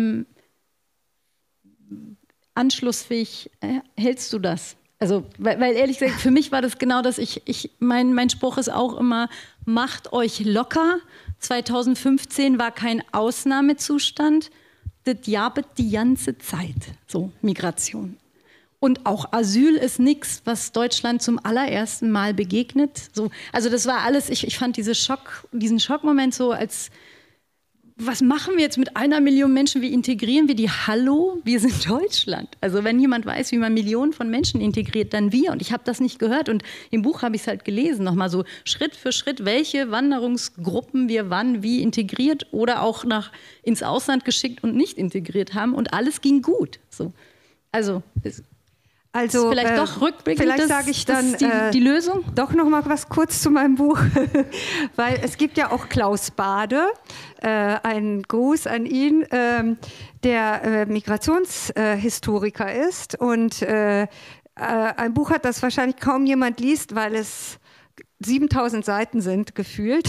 anschlussfähig hältst du das? Also, weil ehrlich gesagt, für mich war das genau das, mein Spruch ist auch immer, macht euch locker. 2015 war kein Ausnahmezustand, das jabet die ganze Zeit, so Migration. Und auch Asyl ist nichts, was Deutschland zum allerersten Mal begegnet. So, also das war alles, ich fand diesen Schockmoment so als, was machen wir jetzt mit 1 Million Menschen, wie integrieren wir die? Hallo, wir sind Deutschland. Also wenn jemand weiß, wie man Millionen von Menschen integriert, dann wir. Und ich habe das nicht gehört und im Buch habe ich es halt gelesen, nochmal so Schritt für Schritt, welche Wanderungsgruppen wir wann wie integriert oder auch ins Ausland geschickt und nicht integriert haben und alles ging gut. So. Also vielleicht doch rückblickend, vielleicht sage ich dann die Lösung? Doch noch mal was kurz zu meinem Buch, weil es gibt ja auch Klaus Bade, einen Gruß an ihn, der Migrationshistoriker ist und ein Buch hat, das wahrscheinlich kaum jemand liest, weil es 7000 Seiten sind, gefühlt.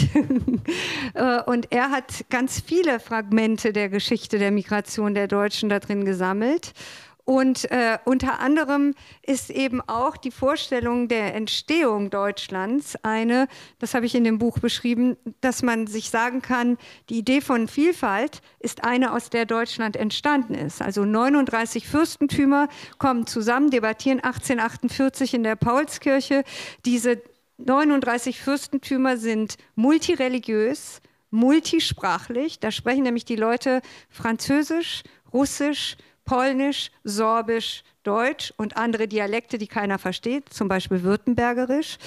Und er hat ganz viele Fragmente der Geschichte der Migration der Deutschen da drin gesammelt. Und unter anderem ist eben auch die Vorstellung der Entstehung Deutschlands eine, das habe ich in dem Buch beschrieben, dass man sich sagen kann, die Idee von Vielfalt ist eine, aus der Deutschland entstanden ist. Also 39 Fürstentümer kommen zusammen, debattieren 1848 in der Paulskirche. Diese 39 Fürstentümer sind multireligiös, multisprachlich. Da sprechen nämlich die Leute Französisch, Russisch, Polnisch, Sorbisch, Deutsch und andere Dialekte, die keiner versteht, zum Beispiel Württembergerisch.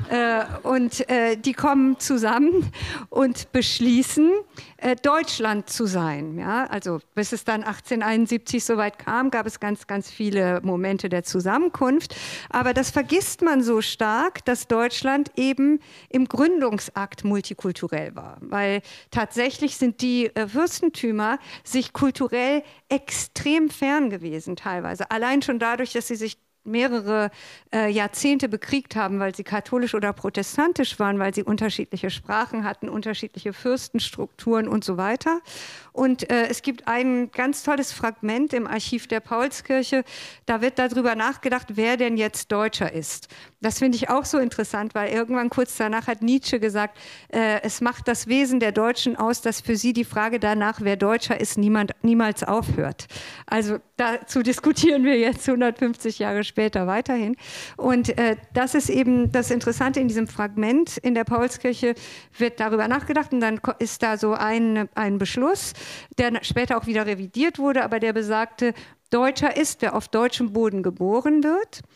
Die kommen zusammen und beschließen, Deutschland zu sein. Ja? Also bis es dann 1871 soweit kam, gab es ganz, ganz viele Momente der Zusammenkunft. Aber das vergisst man so stark, dass Deutschland eben im Gründungsakt multikulturell war. Weil tatsächlich sind die Fürstentümer sich kulturell extrem fern gewesen teilweise. Allein schon dadurch, dass sie sich mehrere Jahrzehnte bekriegt haben, weil sie katholisch oder protestantisch waren, weil sie unterschiedliche Sprachen hatten, unterschiedliche Fürstenstrukturen und so weiter. Und es gibt ein ganz tolles Fragment im Archiv der Paulskirche, da wird darüber nachgedacht, wer denn jetzt Deutscher ist. Das finde ich auch so interessant, weil irgendwann kurz danach hat Nietzsche gesagt, es macht das Wesen der Deutschen aus, dass für sie die Frage danach, wer Deutscher ist, niemals aufhört. Also dazu diskutieren wir jetzt 150 Jahre später weiterhin. Und das ist eben das Interessante in diesem Fragment. In der Paulskirche wird darüber nachgedacht und dann ist da so ein Beschluss, der später auch wieder revidiert wurde, aber der besagte, Deutscher ist, wer auf deutschem Boden geboren wird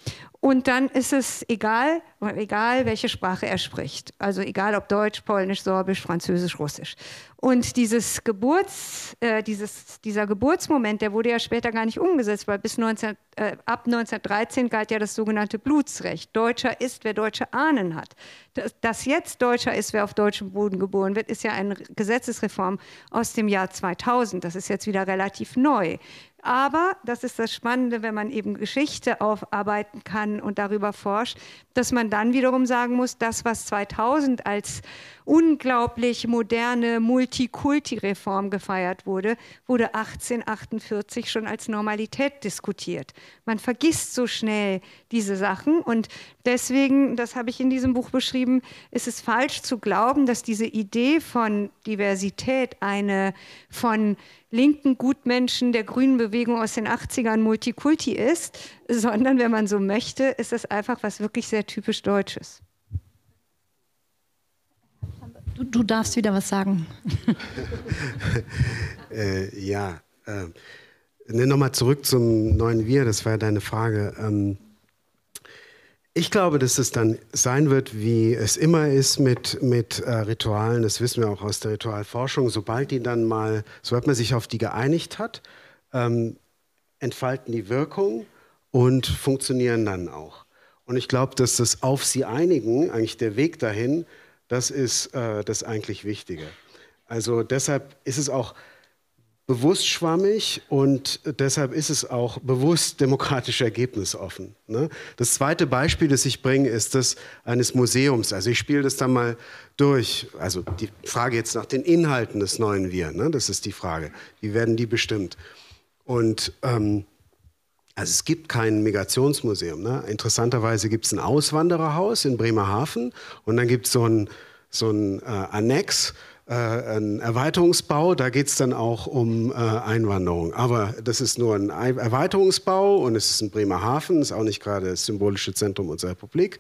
Und dann ist es egal, welche Sprache er spricht. Also egal ob Deutsch, Polnisch, Sorbisch, Französisch, Russisch. Und dieser Geburtsmoment, der wurde ja später gar nicht umgesetzt, weil ab 1913 galt ja das sogenannte Blutsrecht. Deutscher ist, wer deutsche Ahnen hat. Dass jetzt Deutscher ist, wer auf deutschem Boden geboren wird, ist ja eine Gesetzesreform aus dem Jahr 2000. Das ist jetzt wieder relativ neu. Aber, das ist das Spannende, wenn man eben Geschichte aufarbeiten kann und darüber forscht, dass man dann wiederum sagen muss, das, was 2000 als unglaublich moderne Multikulti-Reform gefeiert wurde, wurde 1848 schon als Normalität diskutiert. Man vergisst so schnell diese Sachen und deswegen, das habe ich in diesem Buch beschrieben, ist es falsch zu glauben, dass diese Idee von Diversität eine von linken Gutmenschen der grünen Bewegung aus den 80ern Multikulti ist, sondern, wenn man so möchte, ist es einfach was wirklich sehr typisch Deutsches. Du darfst wieder was sagen. Nochmal zurück zum neuen Wir, das war ja deine Frage. Ich glaube, dass es dann sein wird, wie es immer ist mit Ritualen, das wissen wir auch aus der Ritualforschung, sobald man sich auf die geeinigt hat, entfalten die Wirkung und funktionieren dann auch. Und ich glaube, dass das auf sie einigen, eigentlich der Weg dahin, das ist das eigentlich Wichtige. Also deshalb ist es auch bewusst schwammig und deshalb ist es auch bewusst demokratisch ergebnisoffen. Ne? Das zweite Beispiel, das ich bringe, ist das eines Museums. Also ich spiele das dann mal durch. Also die Frage jetzt nach den Inhalten des neuen Wir, ne? Das ist die Frage. Wie werden die bestimmt? Und also es gibt kein Migrationsmuseum. Ne? Interessanterweise gibt es ein Auswandererhaus in Bremerhaven und dann gibt es so ein Annex, ein Erweiterungsbau, da geht es dann auch um Einwanderung. Aber das ist nur ein Erweiterungsbau und es ist in Bremerhaven, ist auch nicht gerade das symbolische Zentrum unserer Republik.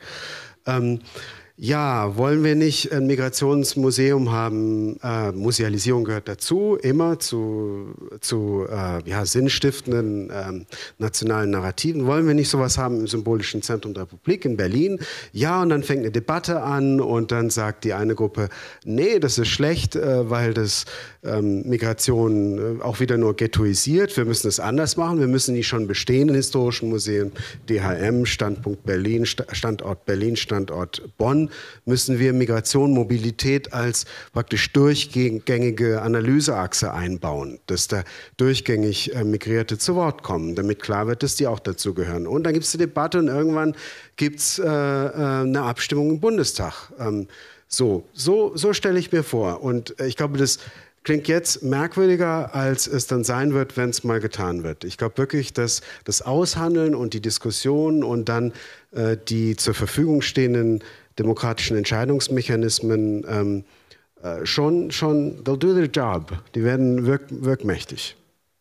Ja, wollen wir nicht ein Migrationsmuseum haben? Musealisierung gehört dazu, immer zu sinnstiftenden nationalen Narrativen. Wollen wir nicht sowas haben im symbolischen Zentrum der Republik in Berlin? Ja, und dann fängt eine Debatte an und dann sagt die eine Gruppe, nee, das ist schlecht, weil das Migration auch wieder nur ghettoisiert. Wir müssen es anders machen. Wir müssen die schon bestehenden historischen Museen, DHM, Standort Berlin, Standort Bonn, müssen wir Migration, Mobilität als praktisch durchgängige Analyseachse einbauen, dass da durchgängig Migrierte zu Wort kommen, damit klar wird, dass die auch dazugehören. Und dann gibt es eine Debatte und irgendwann gibt es eine Abstimmung im Bundestag. So stelle ich mir vor. Und ich glaube, das klingt jetzt merkwürdiger, als es dann sein wird, wenn es mal getan wird. Ich glaube wirklich, dass das Aushandeln und die Diskussion und dann die zur Verfügung stehenden demokratischen Entscheidungsmechanismen schon, they'll do their job. Die werden wirkmächtig.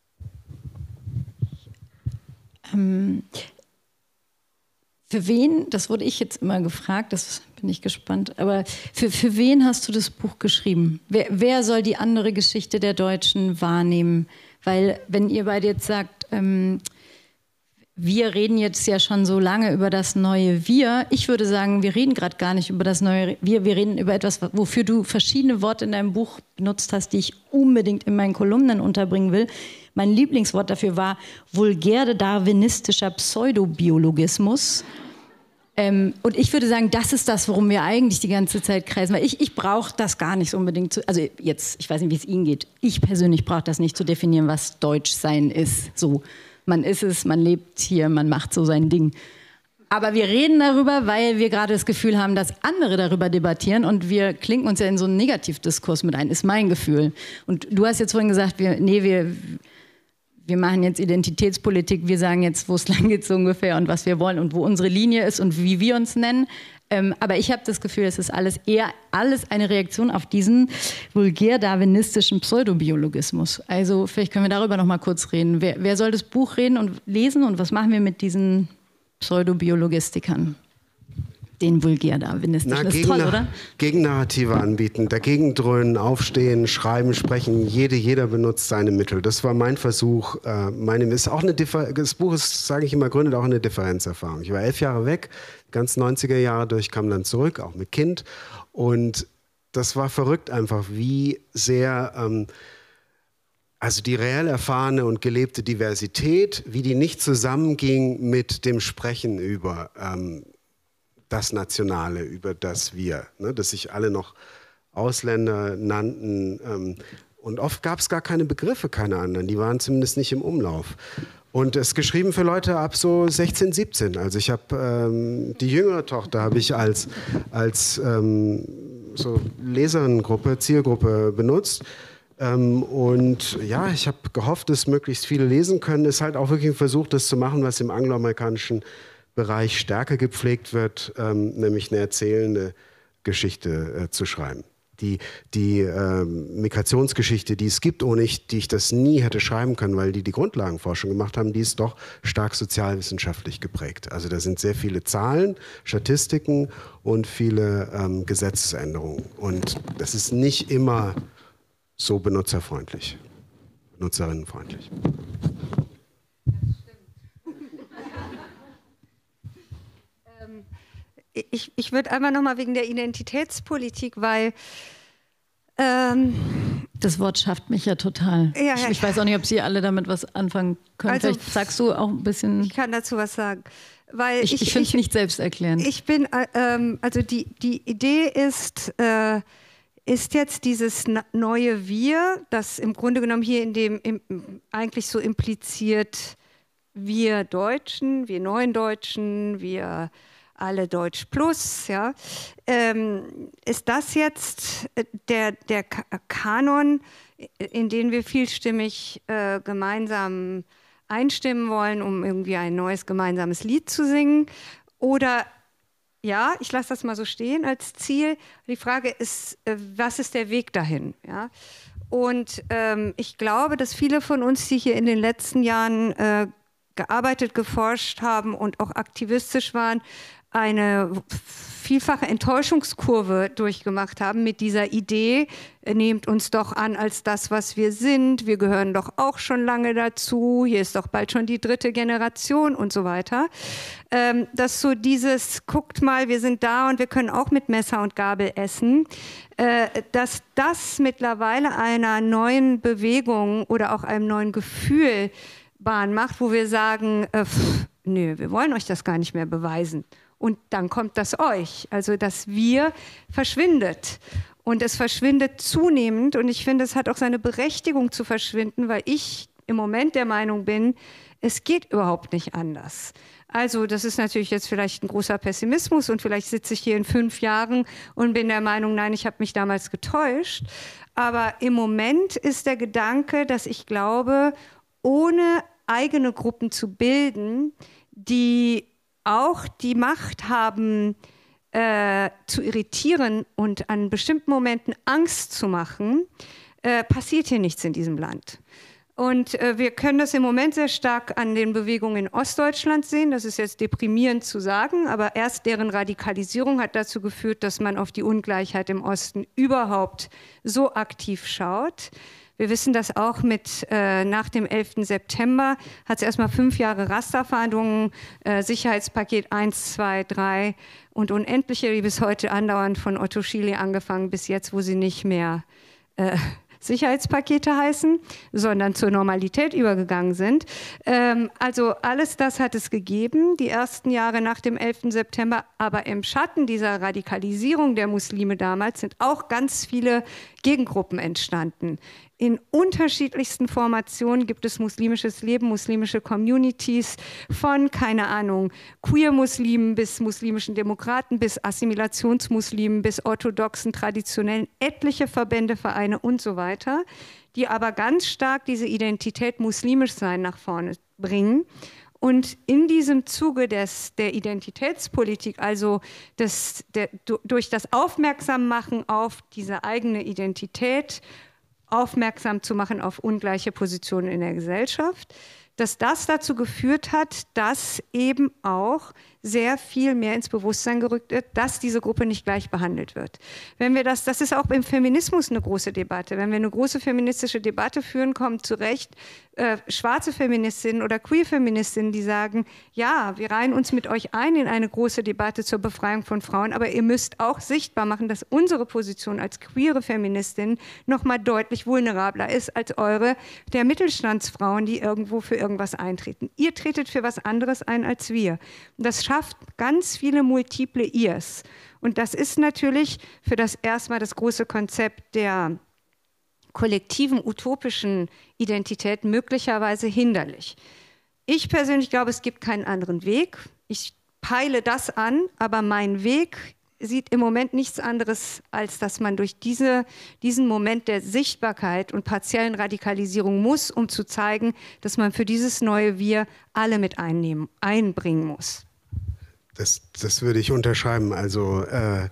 Für wen, das wurde ich jetzt immer gefragt, das bin ich gespannt, aber für wen hast du das Buch geschrieben? Wer soll die andere Geschichte der Deutschen wahrnehmen? Weil wenn ihr beide jetzt sagt, wir reden jetzt ja schon so lange über das neue Wir. Ich würde sagen, wir reden gerade gar nicht über das neue Wir. Wir reden über etwas, wofür du verschiedene Worte in deinem Buch benutzt hast, die ich unbedingt in meinen Kolumnen unterbringen will. Mein Lieblingswort dafür war vulgär-darwinistischer Pseudobiologismus. Und ich würde sagen, das ist das, worum wir eigentlich die ganze Zeit kreisen. Weil ich brauche das gar nicht so unbedingt also jetzt, ich weiß nicht, wie es Ihnen geht. Ich persönlich brauche das nicht zu definieren, was Deutschsein ist. So. Man ist es, man lebt hier, man macht so sein Ding. Aber wir reden darüber, weil wir gerade das Gefühl haben, dass andere darüber debattieren und wir klinken uns ja in so einen Negativdiskurs mit ein, ist mein Gefühl. Und du hast jetzt vorhin gesagt, wir machen jetzt Identitätspolitik, wir sagen jetzt, wo es lang geht so ungefähr und was wir wollen und wo unsere Linie ist und wie wir uns nennen. Aber ich habe das Gefühl, es ist alles eine Reaktion auf diesen vulgär-darwinistischen Pseudobiologismus. Also vielleicht können wir darüber noch mal kurz reden. Wer soll das Buch reden und lesen und was machen wir mit diesen Pseudobiologistikern? den vulgärdarwinistischen ist toll, oder? Gegennarrative anbieten, dagegen dröhnen, aufstehen, schreiben, sprechen. Jeder benutzt seine Mittel. Das war mein Versuch. Ist auch das Buch ist, sage ich immer, gründet auch eine Differenzerfahrung. Ich war 11 Jahre weg, ganz 90er Jahre durch, kam dann zurück, auch mit Kind. Und das war verrückt einfach, wie sehr also die reell erfahrene und gelebte Diversität, wie die nicht zusammenging mit dem Sprechen über das Nationale, über das Wir, ne, dass sich alle noch Ausländer nannten. Und oft gab es gar keine Begriffe, keine anderen. Die waren zumindest nicht im Umlauf. Und es ist geschrieben für Leute ab so 16, 17. Also ich habe die jüngere Tochter habe ich als so Leserinnengruppe, Zielgruppe benutzt. Und ja, ich habe gehofft, dass möglichst viele lesen können. Es ist halt auch wirklich ein Versuch, das zu machen, was im angloamerikanischen Bereich stärker gepflegt wird, nämlich eine erzählende Geschichte zu schreiben. Die Migrationsgeschichte, die es gibt, ohne die ich das nie hätte schreiben können, weil die Grundlagenforschung gemacht haben, die ist doch stark sozialwissenschaftlich geprägt. Also da sind sehr viele Zahlen, Statistiken und viele Gesetzesänderungen. Und das ist nicht immer so benutzerfreundlich, benutzerinnenfreundlich. Ich würde einmal noch mal wegen der Identitätspolitik, weil das Wort schafft mich ja total. Ja, ich weiß auch nicht, ob Sie alle damit was anfangen können. Also, vielleicht sagst du auch ein bisschen. Ich kann dazu was sagen. Weil ich finde es nicht selbsterklärend. Ich bin, also die Idee ist jetzt dieses neue Wir, das im Grunde genommen hier eigentlich so impliziert, wir Deutschen, wir neuen Deutschen, wir alle Deutsch plus, ja, ist das jetzt der Kanon, in den wir vielstimmig gemeinsam einstimmen wollen, um irgendwie ein neues gemeinsames Lied zu singen? Oder, ja, ich lasse das mal so stehen als Ziel. Die Frage ist, was ist der Weg dahin? Ja? Und ich glaube, dass viele von uns, die hier in den letzten Jahren gearbeitet, geforscht haben und auch aktivistisch waren, eine vielfache Enttäuschungskurve durchgemacht haben mit dieser Idee, nehmt uns doch an als das, was wir sind, wir gehören doch auch schon lange dazu, hier ist doch bald schon die 3. Generation und so weiter. Dass so dieses, guckt mal, wir sind da und wir können auch mit Messer und Gabel essen, dass das mittlerweile einer neuen Bewegung oder auch einem neuen Gefühl Bahn macht, wo wir sagen, nö, wir wollen euch das gar nicht mehr beweisen. Und dann kommt das euch, also das Wir verschwindet. Und es verschwindet zunehmend und ich finde, es hat auch seine Berechtigung zu verschwinden, weil ich im Moment der Meinung bin, es geht überhaupt nicht anders. Also das ist natürlich jetzt vielleicht ein großer Pessimismus und vielleicht sitze ich hier in 5 Jahren und bin der Meinung, nein, ich habe mich damals getäuscht. Aber im Moment ist der Gedanke, dass ich glaube, ohne eigene Gruppen zu bilden, die auch die Macht haben, zu irritieren und an bestimmten Momenten Angst zu machen, passiert hier nichts in diesem Land. Und wir können das im Moment sehr stark an den Bewegungen in Ostdeutschland sehen. Das ist jetzt deprimierend zu sagen, aber erst deren Radikalisierung hat dazu geführt, dass man auf die Ungleichheit im Osten überhaupt so aktiv schaut. Wir wissen das auch nach dem 11. September hat es erstmal 5 Jahre Rasterfahndungen, Sicherheitspaket 1, 2, 3 und unendliche, die bis heute andauern, von Otto Schily angefangen bis jetzt, wo sie nicht mehr Sicherheitspakete heißen, sondern zur Normalität übergegangen sind. Also alles das hat es gegeben, die ersten Jahre nach dem 11. September, aber im Schatten dieser Radikalisierung der Muslime damals sind auch ganz viele Gegengruppen entstanden. In unterschiedlichsten Formationen gibt es muslimisches Leben, muslimische Communities, von, keine Ahnung, Queer-Muslimen bis muslimischen Demokraten, bis Assimilationsmuslimen, bis orthodoxen, traditionellen, etliche Verbände, Vereine und so weiter, die aber ganz stark diese Identität muslimisch sein nach vorne bringen. Und in diesem Zuge der Identitätspolitik, also durch das Aufmerksammachen auf diese eigene Identität, aufmerksam zu machen auf ungleiche Positionen in der Gesellschaft, dass das dazu geführt hat, dass eben auch sehr viel mehr ins Bewusstsein gerückt wird, dass diese Gruppe nicht gleich behandelt wird. Wenn wir das ist auch im Feminismus eine große Debatte. Wenn wir eine große feministische Debatte führen, kommen zu Recht schwarze Feministinnen oder Queer-Feministinnen, die sagen, ja, wir reihen uns mit euch ein in eine große Debatte zur Befreiung von Frauen, aber ihr müsst auch sichtbar machen, dass unsere Position als queere Feministin noch mal deutlich vulnerabler ist als eure der Mittelstandsfrauen, die irgendwo für irgendwas eintreten. Ihr tretet für was anderes ein als wir. Das schafft ganz viele multiple Ihrs. Und das ist natürlich für das erstmal das große Konzept der kollektiven, utopischen Identität möglicherweise hinderlich. Ich persönlich glaube, es gibt keinen anderen Weg. Ich peile das an, aber mein Weg sieht im Moment nichts anderes, als dass man durch diesen Moment der Sichtbarkeit und partiellen Radikalisierung muss, um zu zeigen, dass man für dieses neue Wir alle mit einbringen muss. Das würde ich unterschreiben. Also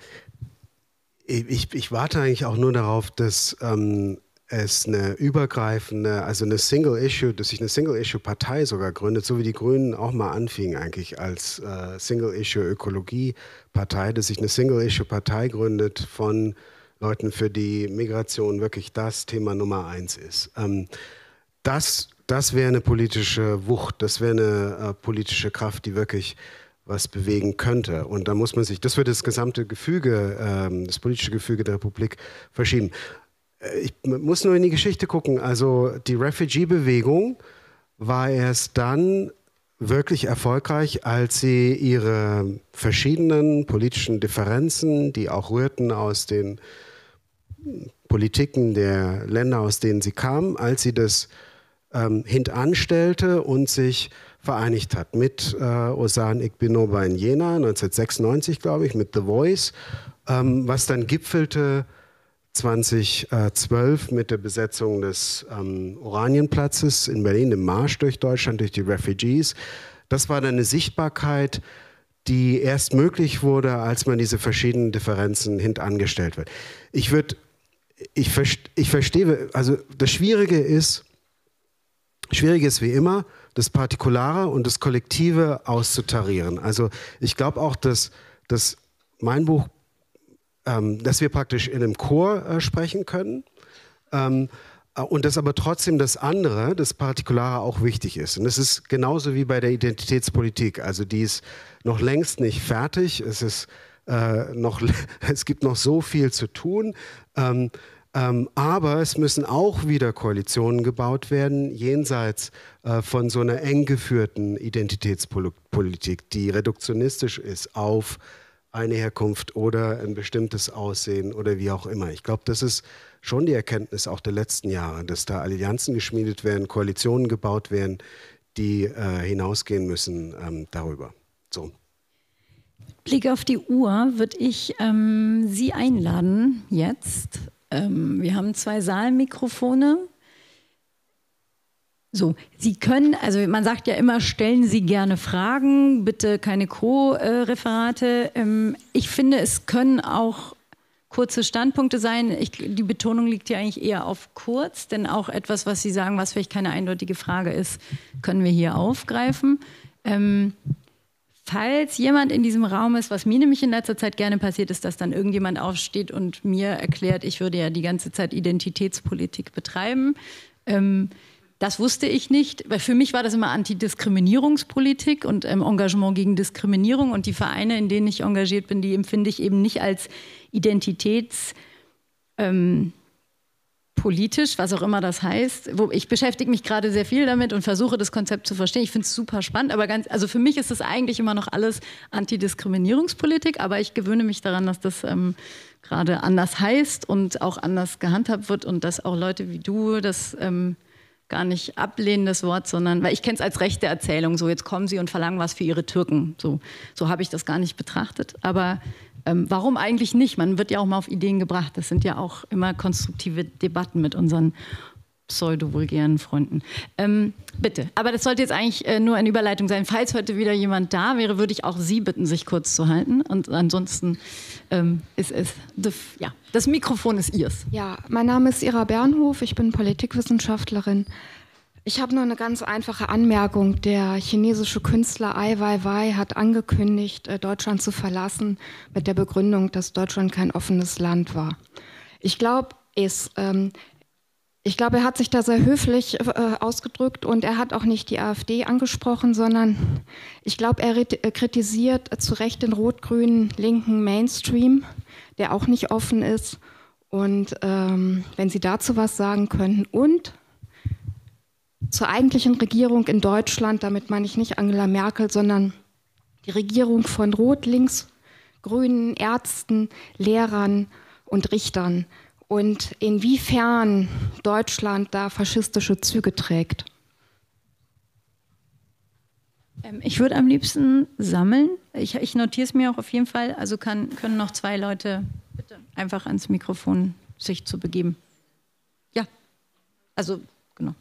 ich warte eigentlich auch nur darauf, dass es eine übergreifende, also dass sich eine Single-Issue-Partei sogar gründet, so wie die Grünen auch mal anfingen eigentlich als Single-Issue-Ökologie-Partei, dass sich eine Single-Issue-Partei gründet von Leuten, für die Migration wirklich das Thema Nummer 1 ist. Das wäre eine politische Wucht, das wäre eine politische Kraft, die wirklich was bewegen könnte. Und da muss man sich, das wird das gesamte Gefüge, das politische Gefüge der Republik verschieben. Ich muss nur in die Geschichte gucken. Also die Refugee-Bewegung war erst dann wirklich erfolgreich, als sie ihre verschiedenen politischen Differenzen, die auch rührten aus den Politiken der Länder, aus denen sie kamen, als sie das hintanstellte und sich vereinigt hat mit Ozan Igbinoba in Jena 1996, glaube ich, mit The Voice, was dann gipfelte 2012 mit der Besetzung des Oranienplatzes in Berlin, dem Marsch durch Deutschland, durch die Refugees. Das war dann eine Sichtbarkeit, die erst möglich wurde, als man diese verschiedenen Differenzen hintangestellt wird. Ich verstehe, also das Schwierige ist wie immer, das Partikulare und das Kollektive auszutarieren. Also ich glaube auch, dass mein Buch, dass wir praktisch in einem Chor sprechen können und dass aber trotzdem das andere, das Partikulare auch wichtig ist. Und das ist genauso wie bei der Identitätspolitik. Also die ist noch längst nicht fertig. Es gibt noch so viel zu tun. Aber es müssen auch wieder Koalitionen gebaut werden, jenseits von so einer eng geführten Identitätspolitik, die reduktionistisch ist auf eine Herkunft oder ein bestimmtes Aussehen oder wie auch immer. Ich glaube, das ist schon die Erkenntnis auch der letzten Jahre, dass da Allianzen geschmiedet werden, Koalitionen gebaut werden, die hinausgehen müssen darüber. So. Blick auf die Uhr würde ich Sie einladen jetzt. Wir haben 2 Saalmikrofone. So, Sie können, also man sagt ja immer, stellen Sie gerne Fragen, bitte keine Co-Referate. Ich finde, es können auch kurze Standpunkte sein. Die Betonung liegt hier eigentlich eher auf kurz, denn auch etwas, was Sie sagen, was vielleicht keine eindeutige Frage ist, können wir hier aufgreifen. Falls jemand in diesem Raum ist, was mir nämlich in letzter Zeit gerne passiert ist, dass dann irgendjemand aufsteht und mir erklärt, ich würde ja die ganze Zeit Identitätspolitik betreiben. Das wusste ich nicht, weil für mich war das immer Antidiskriminierungspolitik und Engagement gegen Diskriminierung, und die Vereine, in denen ich engagiert bin, die empfinde ich eben nicht als politisch, was auch immer das heißt. Ich beschäftige mich gerade sehr viel damit und versuche, das Konzept zu verstehen. Ich finde es super spannend, aber also für mich ist das eigentlich immer noch alles Antidiskriminierungspolitik, aber ich gewöhne mich daran, dass das gerade anders heißt und auch anders gehandhabt wird und dass auch Leute wie du das gar nicht ablehnen, das Wort, sondern, weil ich kenne es als rechte Erzählung, so jetzt kommen sie und verlangen was für ihre Türken. So habe ich das gar nicht betrachtet, aber warum eigentlich nicht? Man wird ja auch mal auf Ideen gebracht. Das sind ja auch immer konstruktive Debatten mit unseren pseudo-vulgären Freunden. Bitte, aber das sollte jetzt eigentlich nur eine Überleitung sein. Falls heute wieder jemand da wäre, würde ich auch Sie bitten, sich kurz zu halten. Und ansonsten ist es, das Mikrofon ist Ihrs. Ja, mein Name ist Ira Bernhof, ich bin Politikwissenschaftlerin. Ich habe nur eine ganz einfache Anmerkung. Der chinesische Künstler Ai Weiwei hat angekündigt, Deutschland zu verlassen, mit der Begründung, dass Deutschland kein offenes Land war. Ich glaube, er hat sich da sehr höflich ausgedrückt und er hat auch nicht die AfD angesprochen, sondern ich glaube, er kritisiert zu Recht den rot-grünen linken Mainstream, der auch nicht offen ist. Und wenn Sie dazu was sagen könnten und zur eigentlichen Regierung in Deutschland, damit meine ich nicht Angela Merkel, sondern die Regierung von Rot, Links, Grünen, Ärzten, Lehrern und Richtern und inwiefern Deutschland da faschistische Züge trägt. Ich würde am liebsten sammeln. Ich notiere es mir auch auf jeden Fall. Also können noch 2 Leute bitte einfach ans Mikrofon sich zu begeben. Ja, also genau.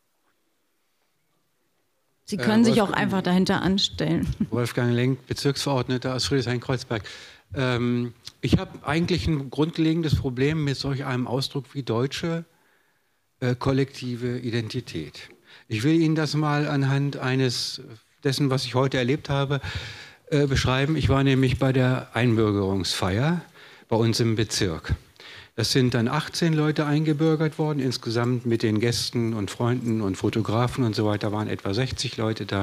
Sie können sich auch einfach dahinter anstellen. Wolfgang Lenk, Bezirksverordneter aus Friedrichshain-Kreuzberg. Ich habe eigentlich ein grundlegendes Problem mit solch einem Ausdruck wie deutsche kollektive Identität. Ich will Ihnen das mal anhand dessen, was ich heute erlebt habe, beschreiben. Ich war nämlich bei der Einbürgerungsfeier bei uns im Bezirk. Das sind dann 18 Leute eingebürgert worden, insgesamt mit den Gästen und Freunden und Fotografen und so weiter waren etwa 60 Leute da.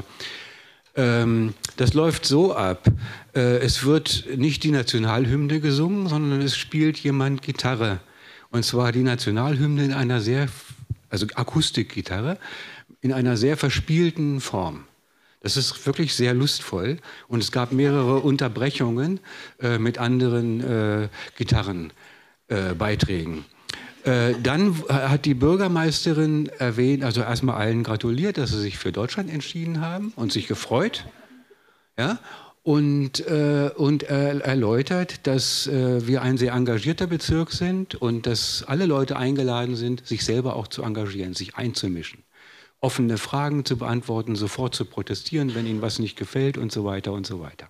Das läuft so ab, es wird nicht die Nationalhymne gesungen, sondern es spielt jemand Gitarre. Und zwar die Nationalhymne in einer also Akustikgitarre, in einer sehr verspielten Form. Das ist wirklich sehr lustvoll und es gab mehrere Unterbrechungen mit anderen Gitarrenbeiträgen. Dann hat die Bürgermeisterin erwähnt, also erstmal allen gratuliert, dass sie sich für Deutschland entschieden haben und sich gefreut. Ja? Und erläutert, dass wir ein sehr engagierter Bezirk sind und dass alle Leute eingeladen sind, sich selber auch zu engagieren, sich einzumischen. Offene Fragen zu beantworten, sofort zu protestieren, wenn ihnen was nicht gefällt und so weiter und so weiter.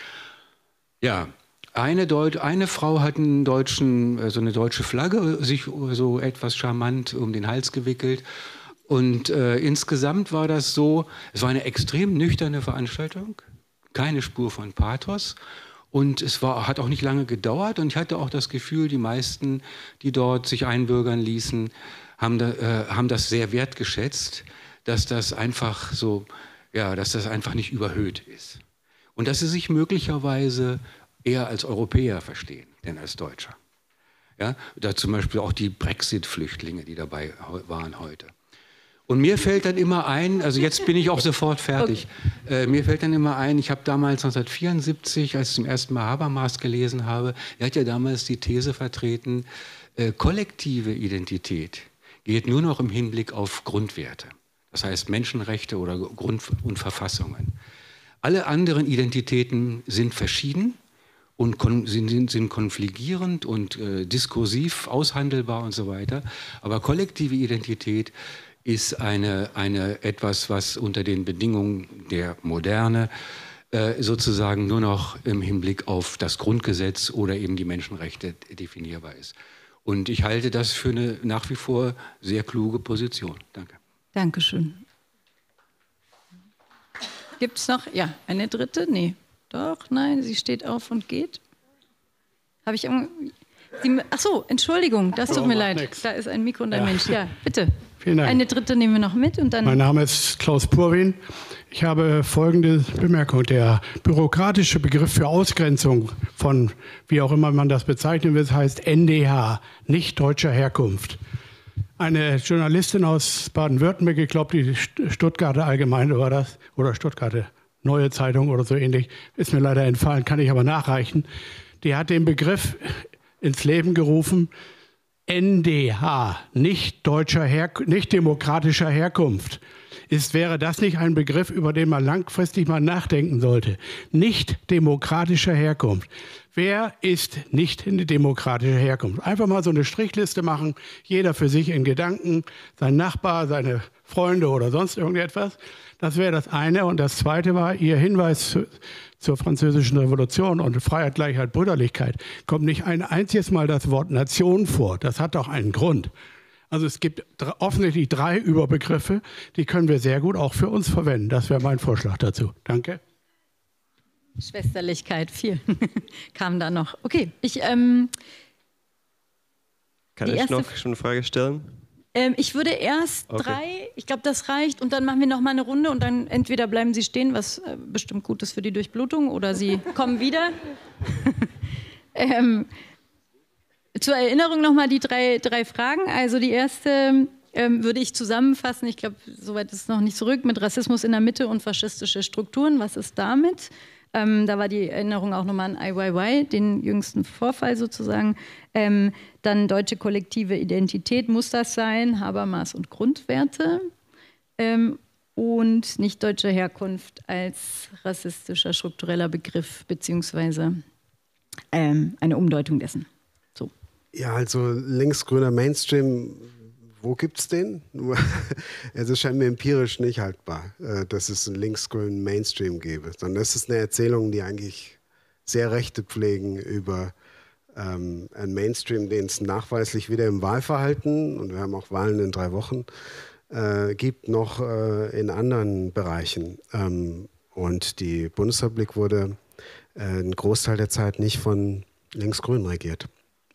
Ja. Eine Frau hat so eine deutsche Flagge sich so etwas charmant um den Hals gewickelt. Und insgesamt war das so, es war eine extrem nüchterne Veranstaltung, keine Spur von Pathos. Und hat auch nicht lange gedauert. Und ich hatte auch das Gefühl, die meisten, die dort sich einbürgern ließen, haben das sehr wertgeschätzt, dass das einfach nicht überhöht ist. Und dass sie sich möglicherweise eher als Europäer verstehen, denn als Deutscher. Ja, da zum Beispiel auch die Brexit-Flüchtlinge, die dabei waren heute. Und mir fällt dann immer ein, also jetzt bin ich auch sofort fertig, mir fällt dann immer ein, ich habe damals 1974, als ich zum ersten Mal Habermas gelesen habe, er hat ja damals die These vertreten, kollektive Identität geht nur noch im Hinblick auf Grundwerte. Das heißt Menschenrechte oder Grund- und Verfassungen. Alle anderen Identitäten sind verschieden und sind konfligierend und diskursiv aushandelbar und so weiter. Aber kollektive Identität ist etwas, was unter den Bedingungen der Moderne sozusagen nur noch im Hinblick auf das Grundgesetz oder eben die Menschenrechte definierbar ist. Und ich halte das für eine nach wie vor sehr kluge Position. Danke. Dankeschön. Gibt es noch, eine dritte? Nee. Doch, nein, sie steht auf und geht. Habe ich ach so, Entschuldigung, das tut mir leid. Nix. Da ist ein Mikro und ein Mensch. Ja, bitte. Vielen Dank. Eine dritte nehmen wir noch mit und dann. Mein Name ist Klaus Purwin. Ich habe folgende Bemerkung. Der bürokratische Begriff für Ausgrenzung von, wie auch immer man das bezeichnen will, heißt NDH, nicht deutscher Herkunft. Eine Journalistin aus Baden-Württemberg, ich glaube die Stuttgarter Allgemeine war das, oder Stuttgarter Neue Zeitung oder so ähnlich, ist mir leider entfallen, kann ich aber nachreichen. Die hat den Begriff ins Leben gerufen, NDH, nicht demokratischer Herkunft. Wäre das nicht ein Begriff, über den man langfristig mal nachdenken sollte? Nicht demokratischer Herkunft. Wer ist nicht in demokratischer Herkunft? Einfach mal so eine Strichliste machen, jeder für sich in Gedanken, sein Nachbar, seine Freunde oder sonst irgendetwas. Das wäre das eine. Und das zweite war Ihr Hinweis zur Französischen Revolution und Freiheit, Gleichheit, Brüderlichkeit. Kommt nicht ein einziges Mal das Wort Nation vor. Das hat doch einen Grund. Also es gibt offensichtlich 3 Überbegriffe, die können wir sehr gut auch für uns verwenden. Das wäre mein Vorschlag dazu. Danke. Schwesterlichkeit, viel kam da noch. Okay, kann ich noch schon eine Frage stellen? Ich würde erst 3, ich glaube, das reicht, und dann machen wir noch mal eine Runde und dann entweder bleiben Sie stehen, was bestimmt gut ist für die Durchblutung, oder Sie kommen wieder. Zur Erinnerung noch mal die drei Fragen. Also die erste würde ich zusammenfassen, ich glaube, soweit ist es noch nicht zurück, mit Rassismus in der Mitte und faschistische Strukturen. Was ist damit? Da war die Erinnerung auch nochmal an IYY, den jüngsten Vorfall sozusagen. Dann deutsche kollektive Identität, muss das sein, Habermas und Grundwerte. Und nicht deutsche Herkunft als rassistischer struktureller Begriff, beziehungsweise eine Umdeutung dessen. So. Ja, also linksgrüner Mainstream, wo gibt's den? Es scheint mir empirisch nicht haltbar, dass es einen linksgrünen Mainstream gäbe, sondern das ist eine Erzählung, die eigentlich sehr Rechte pflegen über einen Mainstream, den es nachweislich wieder im Wahlverhalten, und wir haben auch Wahlen in 3 Wochen, gibt, noch in anderen Bereichen. Und die Bundesrepublik wurde einen Großteil der Zeit nicht von Linksgrün regiert.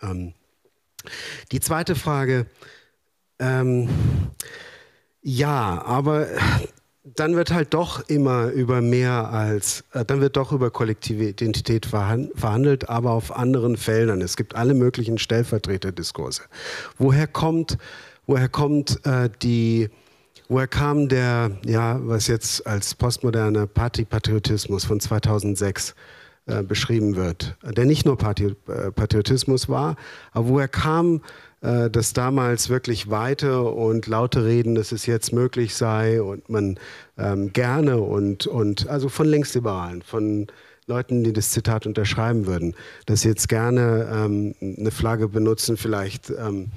Die zweite Frage, ja, aber dann wird halt doch immer über mehr als, dann wird doch über kollektive Identität verhandelt, aber auf anderen Feldern. Es gibt alle möglichen Stellvertreterdiskurse. Woher kam der, ja, was jetzt als postmoderner Partypatriotismus von 2006 beschrieben wird, der nicht nur Patriotismus war, aber woher kam das damals wirklich weite und laute Reden, dass es jetzt möglich sei und man gerne und also von Linksliberalen, von Leuten, die das Zitat unterschreiben würden, dass sie jetzt gerne eine Flagge benutzen, vielleicht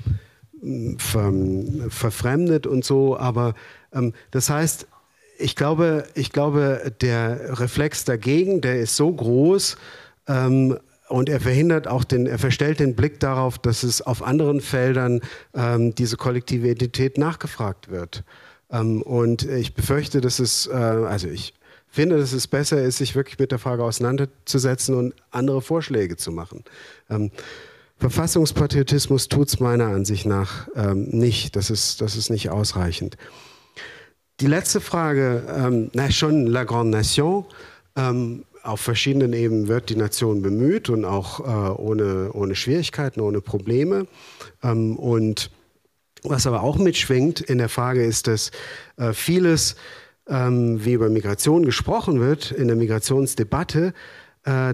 verfremdet und so, aber das heißt, ich glaube, der Reflex dagegen, der ist so groß, und er verhindert auch er verstellt den Blick darauf, dass es auf anderen Feldern diese kollektive Identität nachgefragt wird. Und ich befürchte, dass ich finde, dass es besser ist, sich wirklich mit der Frage auseinanderzusetzen und andere Vorschläge zu machen. Verfassungspatriotismus tut es meiner Ansicht nach nicht. Das ist nicht ausreichend. Die letzte Frage, schon La Grande Nation. Auf verschiedenen Ebenen wird die Nation bemüht und auch ohne Schwierigkeiten, ohne Probleme. Und was aber auch mitschwingt in der Frage ist, dass vieles, wie über Migration gesprochen wird, in der Migrationsdebatte, da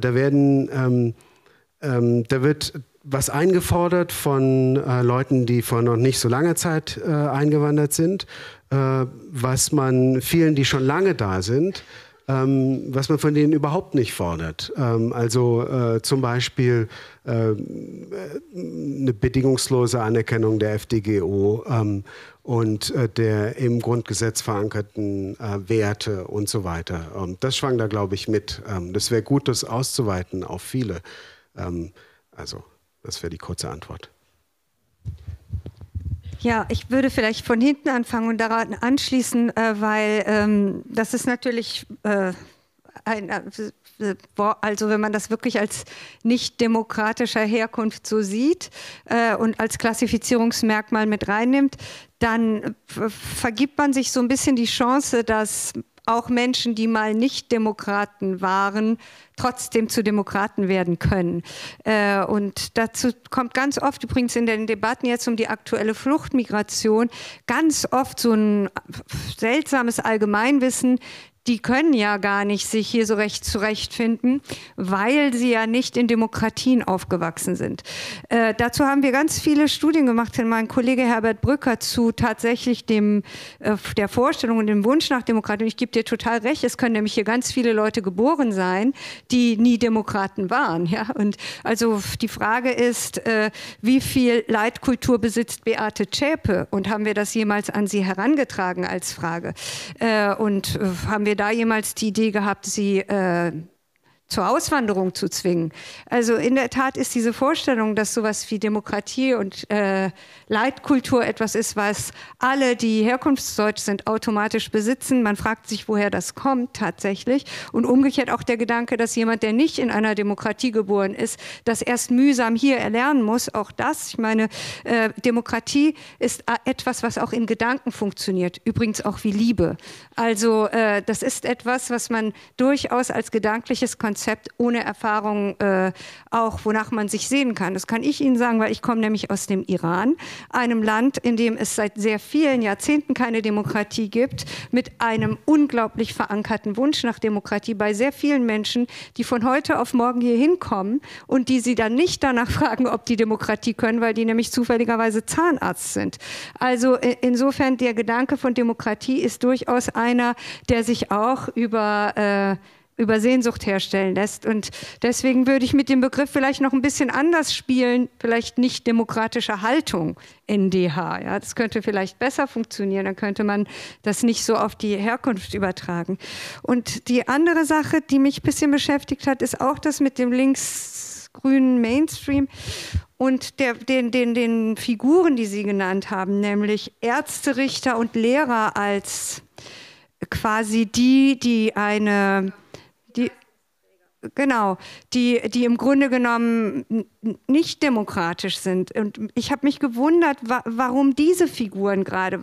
wird was eingefordert von Leuten, die vor noch nicht so langer Zeit eingewandert sind, was man vielen, die schon lange da sind, was man von denen überhaupt nicht fordert. Zum Beispiel eine bedingungslose Anerkennung der FDGO und der im Grundgesetz verankerten Werte und so weiter. Das schwang da, glaube ich, mit. Das wäre gut, das auszuweiten auf viele. Das wäre die kurze Antwort. Ja, ich würde vielleicht von hinten anfangen und daran anschließen, weil das ist natürlich also wenn man das wirklich als nicht demokratischer Herkunft so sieht und als Klassifizierungsmerkmal mit reinnimmt, dann vergibt man sich so ein bisschen die Chance, dass auch Menschen, die mal nicht Demokraten waren, trotzdem zu Demokraten werden können. Und dazu kommt ganz oft, übrigens in den Debatten jetzt um die aktuelle Fluchtmigration, ganz oft so ein seltsames Allgemeinwissen, die können ja gar nicht sich hier so recht zurechtfinden, weil sie ja nicht in Demokratien aufgewachsen sind. Dazu haben wir ganz viele Studien gemacht, mein Kollege Herbert Brücker, zu tatsächlich der Vorstellung und dem Wunsch nach Demokratie. Und ich gebe dir total recht, es können nämlich hier ganz viele Leute geboren sein, die nie Demokraten waren. Ja? Und also die Frage ist, wie viel Leitkultur besitzt Beate Zschäpe? Und haben wir das jemals an sie herangetragen als Frage? Und haben wir da jemals die Idee gehabt, sie zur Auswanderung zu zwingen. Also in der Tat ist diese Vorstellung, dass sowas wie Demokratie und Leitkultur etwas ist, was alle, die herkunftsdeutsch sind, automatisch besitzen. Man fragt sich, woher das kommt tatsächlich. Und umgekehrt auch der Gedanke, dass jemand, der nicht in einer Demokratie geboren ist, das erst mühsam hier erlernen muss. Auch das, ich meine, Demokratie ist etwas, was auch in Gedanken funktioniert. Übrigens auch wie Liebe. Also das ist etwas, was man durchaus als gedankliches Konzept ohne Erfahrung auch, wonach man sich sehen kann. Das kann ich Ihnen sagen, weil ich komme nämlich aus dem Iran, einem Land, in dem es seit sehr vielen Jahrzehnten keine Demokratie gibt, mit einem unglaublich verankerten Wunsch nach Demokratie bei sehr vielen Menschen, die von heute auf morgen hier hinkommen und die sie dann nicht danach fragen, ob die Demokratie können, weil die nämlich zufälligerweise Zahnarzt sind. Also insofern der Gedanke von Demokratie ist durchaus einer, der sich auch über Sehnsucht herstellen lässt. Und deswegen würde ich mit dem Begriff vielleicht noch ein bisschen anders spielen, vielleicht nicht demokratische Haltung, NDH. Ja, das könnte vielleicht besser funktionieren, dann könnte man das nicht so auf die Herkunft übertragen. Und die andere Sache, die mich ein bisschen beschäftigt hat, ist auch das mit dem linksgrünen Mainstream und den Figuren, die Sie genannt haben, nämlich Ärzte, Richter und Lehrer als quasi die im Grunde genommen nicht demokratisch sind. Und ich habe mich gewundert, warum diese Figuren gerade,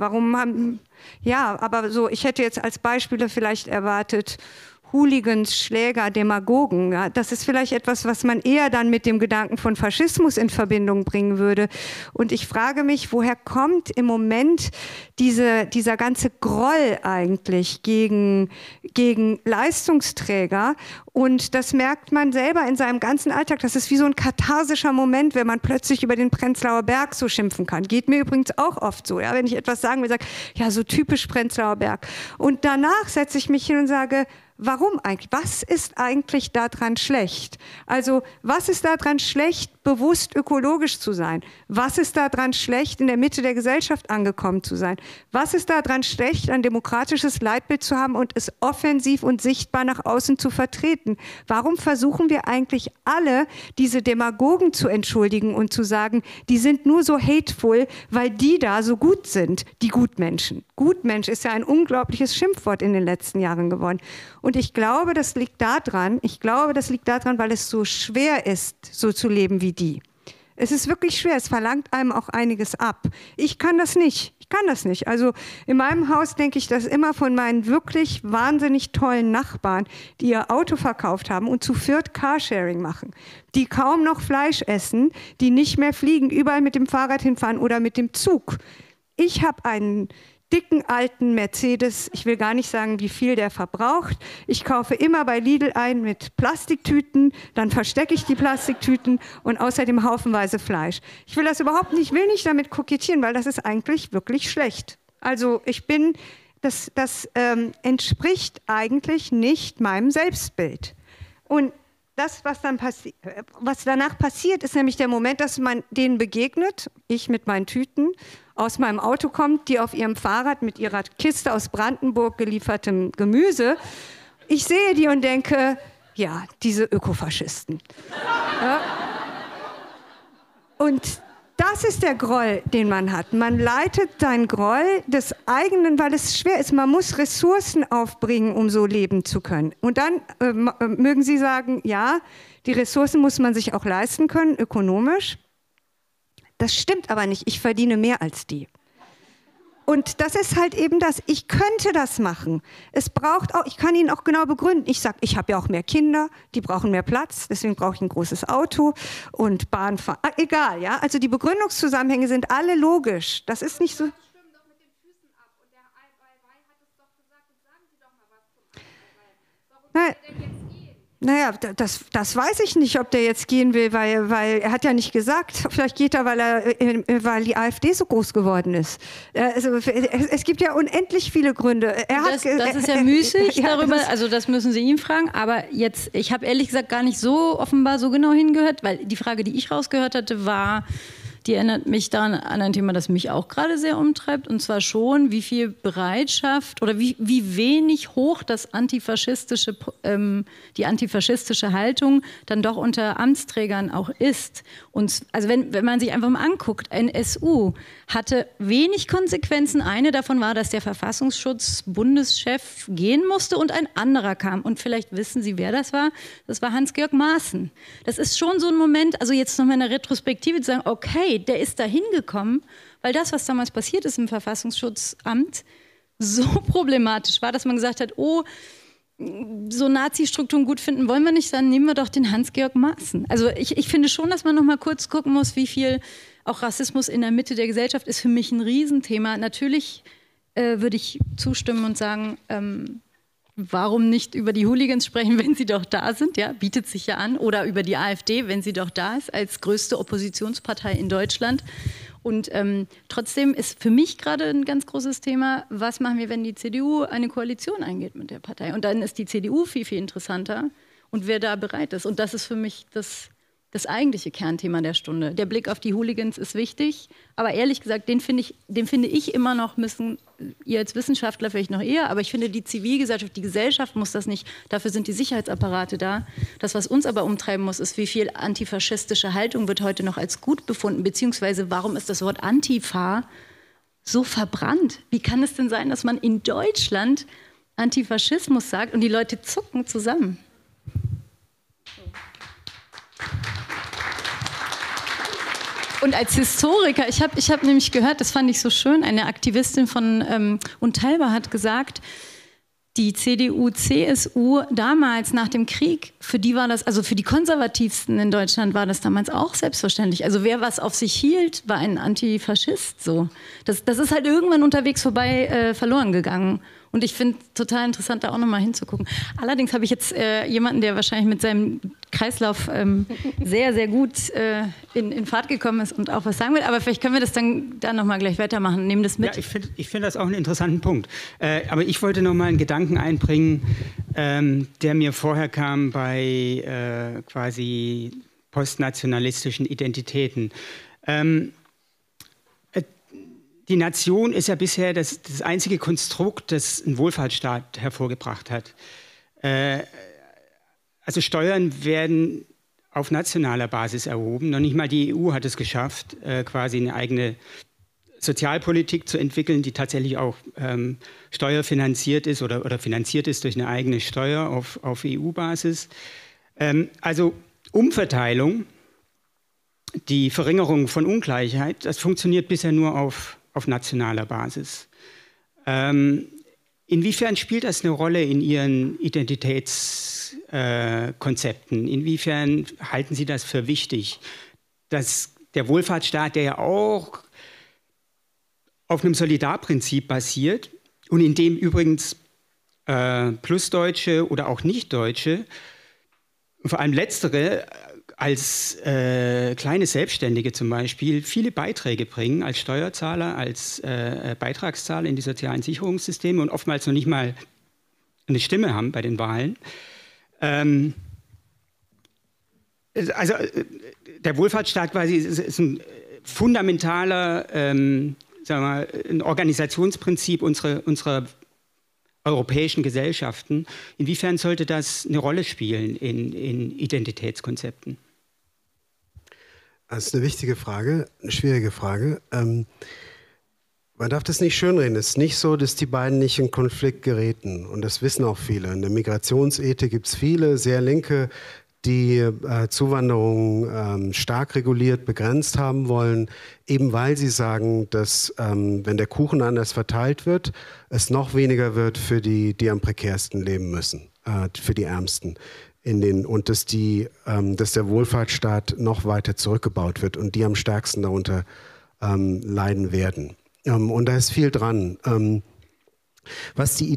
aber so, ich hätte jetzt als Beispiele vielleicht erwartet, Hooligans, Schläger, Demagogen. Ja, das ist vielleicht etwas, was man eher dann mit dem Gedanken von Faschismus in Verbindung bringen würde. Und ich frage mich, woher kommt im Moment dieser ganze Groll eigentlich gegen Leistungsträger? Und das merkt man selber in seinem ganzen Alltag. Das ist wie so ein katharsischer Moment, wenn man plötzlich über den Prenzlauer Berg so schimpfen kann. Geht mir übrigens auch oft so. Ja? Wenn ich etwas sagen will, sage ich, ja, so typisch Prenzlauer Berg. Und danach setze ich mich hin und sage, warum eigentlich? Was ist eigentlich daran schlecht? Also, was ist daran schlecht, bewusst ökologisch zu sein? Was ist daran schlecht, in der Mitte der Gesellschaft angekommen zu sein? Was ist daran schlecht, ein demokratisches Leitbild zu haben und es offensiv und sichtbar nach außen zu vertreten? Warum versuchen wir eigentlich alle, diese Demagogen zu entschuldigen und zu sagen, die sind nur so hateful, weil die da so gut sind, die Gutmenschen? Gutmensch ist ja ein unglaubliches Schimpfwort in den letzten Jahren geworden. Und ich glaube, das liegt daran, weil es so schwer ist, so zu leben wie die. Es ist wirklich schwer, es verlangt einem auch einiges ab. Ich kann das nicht. Also in meinem Haus denke ich das immer von meinen wirklich wahnsinnig tollen Nachbarn, die ihr Auto verkauft haben und zu viert Carsharing machen, die kaum noch Fleisch essen, die nicht mehr fliegen, überall mit dem Fahrrad hinfahren oder mit dem Zug. Ich habe einen dicken alten Mercedes, ich will gar nicht sagen, wie viel der verbraucht. Ich kaufe immer bei Lidl ein mit Plastiktüten, dann verstecke ich die Plastiktüten und außerdem haufenweise Fleisch. Ich will das überhaupt nicht, will nicht damit kokettieren, weil das ist eigentlich wirklich schlecht. Also das entspricht eigentlich nicht meinem Selbstbild. Und das, was danach passiert, ist nämlich der Moment, dass man denen begegnet, ich mit meinen Tüten, aus meinem Auto kommt, die auf ihrem Fahrrad mit ihrer Kiste aus Brandenburg geliefertem Gemüse. Ich sehe die und denke, ja, diese Ökofaschisten. Ja. Und das ist der Groll, den man hat. Man leitet seinen Groll des eigenen, weil es schwer ist. Man muss Ressourcen aufbringen, um so leben zu können. Und dann mögen Sie sagen, ja, die Ressourcen muss man sich auch leisten können, ökonomisch. Das stimmt aber nicht. Ich verdiene mehr als die. Und das ist halt eben das. Ich könnte das machen. Es braucht auch, ich kann Ihnen auch genau begründen. Ich sage, ich habe ja auch mehr Kinder, die brauchen mehr Platz, deswegen brauche ich ein großes Auto und Bahnfahren. Egal, ja. Also die Begründungszusammenhänge sind alle logisch. Das ist nicht so. Das stimmt doch mit den Füßen ab. Und der Ai-Weiwei hat es doch gesagt. Und sagen Sie doch mal was zum Ai-Weiwei. Warum soll der jetzt gehen? Naja, das weiß ich nicht, ob der jetzt gehen will, weil er hat ja nicht gesagt, vielleicht geht er, weil die AfD so groß geworden ist. Also, es gibt ja unendlich viele Gründe. Das ist ja müßig darüber, also das müssen Sie ihn fragen, aber jetzt, ich habe ehrlich gesagt gar nicht so offenbar so genau hingehört, weil die Frage, die ich rausgehört hatte, war, die erinnert mich daran an ein Thema, das mich auch gerade sehr umtreibt, und zwar schon, wie viel Bereitschaft oder wie wenig hoch die antifaschistische Haltung dann doch unter Amtsträgern auch ist. Und also wenn man sich einfach mal anguckt, NSU hatte wenig Konsequenzen. Eine davon war, dass der Verfassungsschutz-Bundeschef gehen musste und ein anderer kam. Und vielleicht wissen Sie, wer das war. Das war Hans-Georg Maaßen. Das ist schon so ein Moment, also jetzt nochmal in der Retrospektive zu sagen, okay, der ist da hingekommen, weil das, was damals passiert ist im Verfassungsschutzamt, so problematisch war, dass man gesagt hat, oh, so Nazi-Strukturen gut finden wollen wir nicht, dann nehmen wir doch den Hans-Georg Maaßen. Also ich finde schon, dass man noch mal kurz gucken muss, wie viel auch Rassismus in der Mitte der Gesellschaft ist für mich ein Riesenthema. Natürlich würde ich zustimmen und sagen, warum nicht über die Hooligans sprechen, wenn sie doch da sind? Ja, bietet sich ja an. Oder über die AfD, wenn sie doch da ist, als größte Oppositionspartei in Deutschland. Und trotzdem ist für mich gerade ein ganz großes Thema, was machen wir, wenn die CDU eine Koalition eingeht mit der Partei? Und dann ist die CDU viel, viel interessanter und wer da bereit ist. Und das ist für mich das eigentliche Kernthema der Stunde. Der Blick auf die Hooligans ist wichtig, aber ehrlich gesagt, den finde ich immer noch, müssen ihr als Wissenschaftler vielleicht noch eher, aber ich finde, die Zivilgesellschaft, die Gesellschaft muss das nicht, dafür sind die Sicherheitsapparate da. Das, was uns aber umtreiben muss, ist, wie viel antifaschistische Haltung wird heute noch als gut befunden, beziehungsweise warum ist das Wort Antifa so verbrannt? Wie kann es denn sein, dass man in Deutschland Antifaschismus sagt und die Leute zucken zusammen? Und als Historiker, ich hab nämlich gehört, das fand ich so schön, eine Aktivistin von Unteilbar hat gesagt, die CDU, CSU damals nach dem Krieg, für die war das, also für die Konservativsten in Deutschland war das damals auch selbstverständlich. Also wer was auf sich hielt, war ein Antifaschist. So. Das ist halt irgendwann unterwegs vorbei verloren gegangen. Und ich finde total interessant, da auch nochmal hinzugucken. Allerdings habe ich jetzt jemanden, der wahrscheinlich mit seinem Kreislauf sehr, sehr gut in Fahrt gekommen ist und auch was sagen will. Aber vielleicht können wir das dann nochmal gleich weitermachen. Nehmen das mit. Ja, ich find das auch einen interessanten Punkt. Aber ich wollte nochmal einen Gedanken einbringen, der mir vorher kam bei quasi postnationalistischen Identitäten. Die Nation ist ja bisher das einzige Konstrukt, das ein Wohlfahrtsstaat hervorgebracht hat. Also Steuern werden auf nationaler Basis erhoben. Noch nicht mal die EU hat es geschafft, quasi eine eigene Sozialpolitik zu entwickeln, die tatsächlich auch steuerfinanziert ist oder finanziert ist durch eine eigene Steuer auf EU-Basis. Also Umverteilung, die Verringerung von Ungleichheit, das funktioniert bisher nur auf nationaler Basis. Inwiefern spielt das eine Rolle in Ihren Identitätskonzepten? Inwiefern halten Sie das für wichtig, dass der Wohlfahrtsstaat, der ja auch auf einem Solidarprinzip basiert und in dem übrigens Plusdeutsche oder auch Nichtdeutsche, vor allem Letztere, als kleine Selbstständige zum Beispiel viele Beiträge bringen, als Steuerzahler, als Beitragszahler in die sozialen Sicherungssysteme und oftmals noch nicht mal eine Stimme haben bei den Wahlen. Also der Wohlfahrtsstaat quasi ist ein fundamentaler, sagen wir mal, ein Organisationsprinzip unserer europäischen Gesellschaften. Inwiefern sollte das eine Rolle spielen in Identitätskonzepten? Das ist eine wichtige Frage, eine schwierige Frage. Man darf das nicht schönreden. Es ist nicht so, dass die beiden nicht in Konflikt geraten. Und das wissen auch viele. In der Migrationsethik gibt es viele sehr Linke, die Zuwanderung stark reguliert, begrenzt haben wollen, eben weil sie sagen, dass wenn der Kuchen anders verteilt wird, es noch weniger wird für die am prekärsten leben müssen, für die Ärmsten. Und dass der Wohlfahrtsstaat noch weiter zurückgebaut wird und die am stärksten darunter leiden werden. Und da ist viel dran. Was die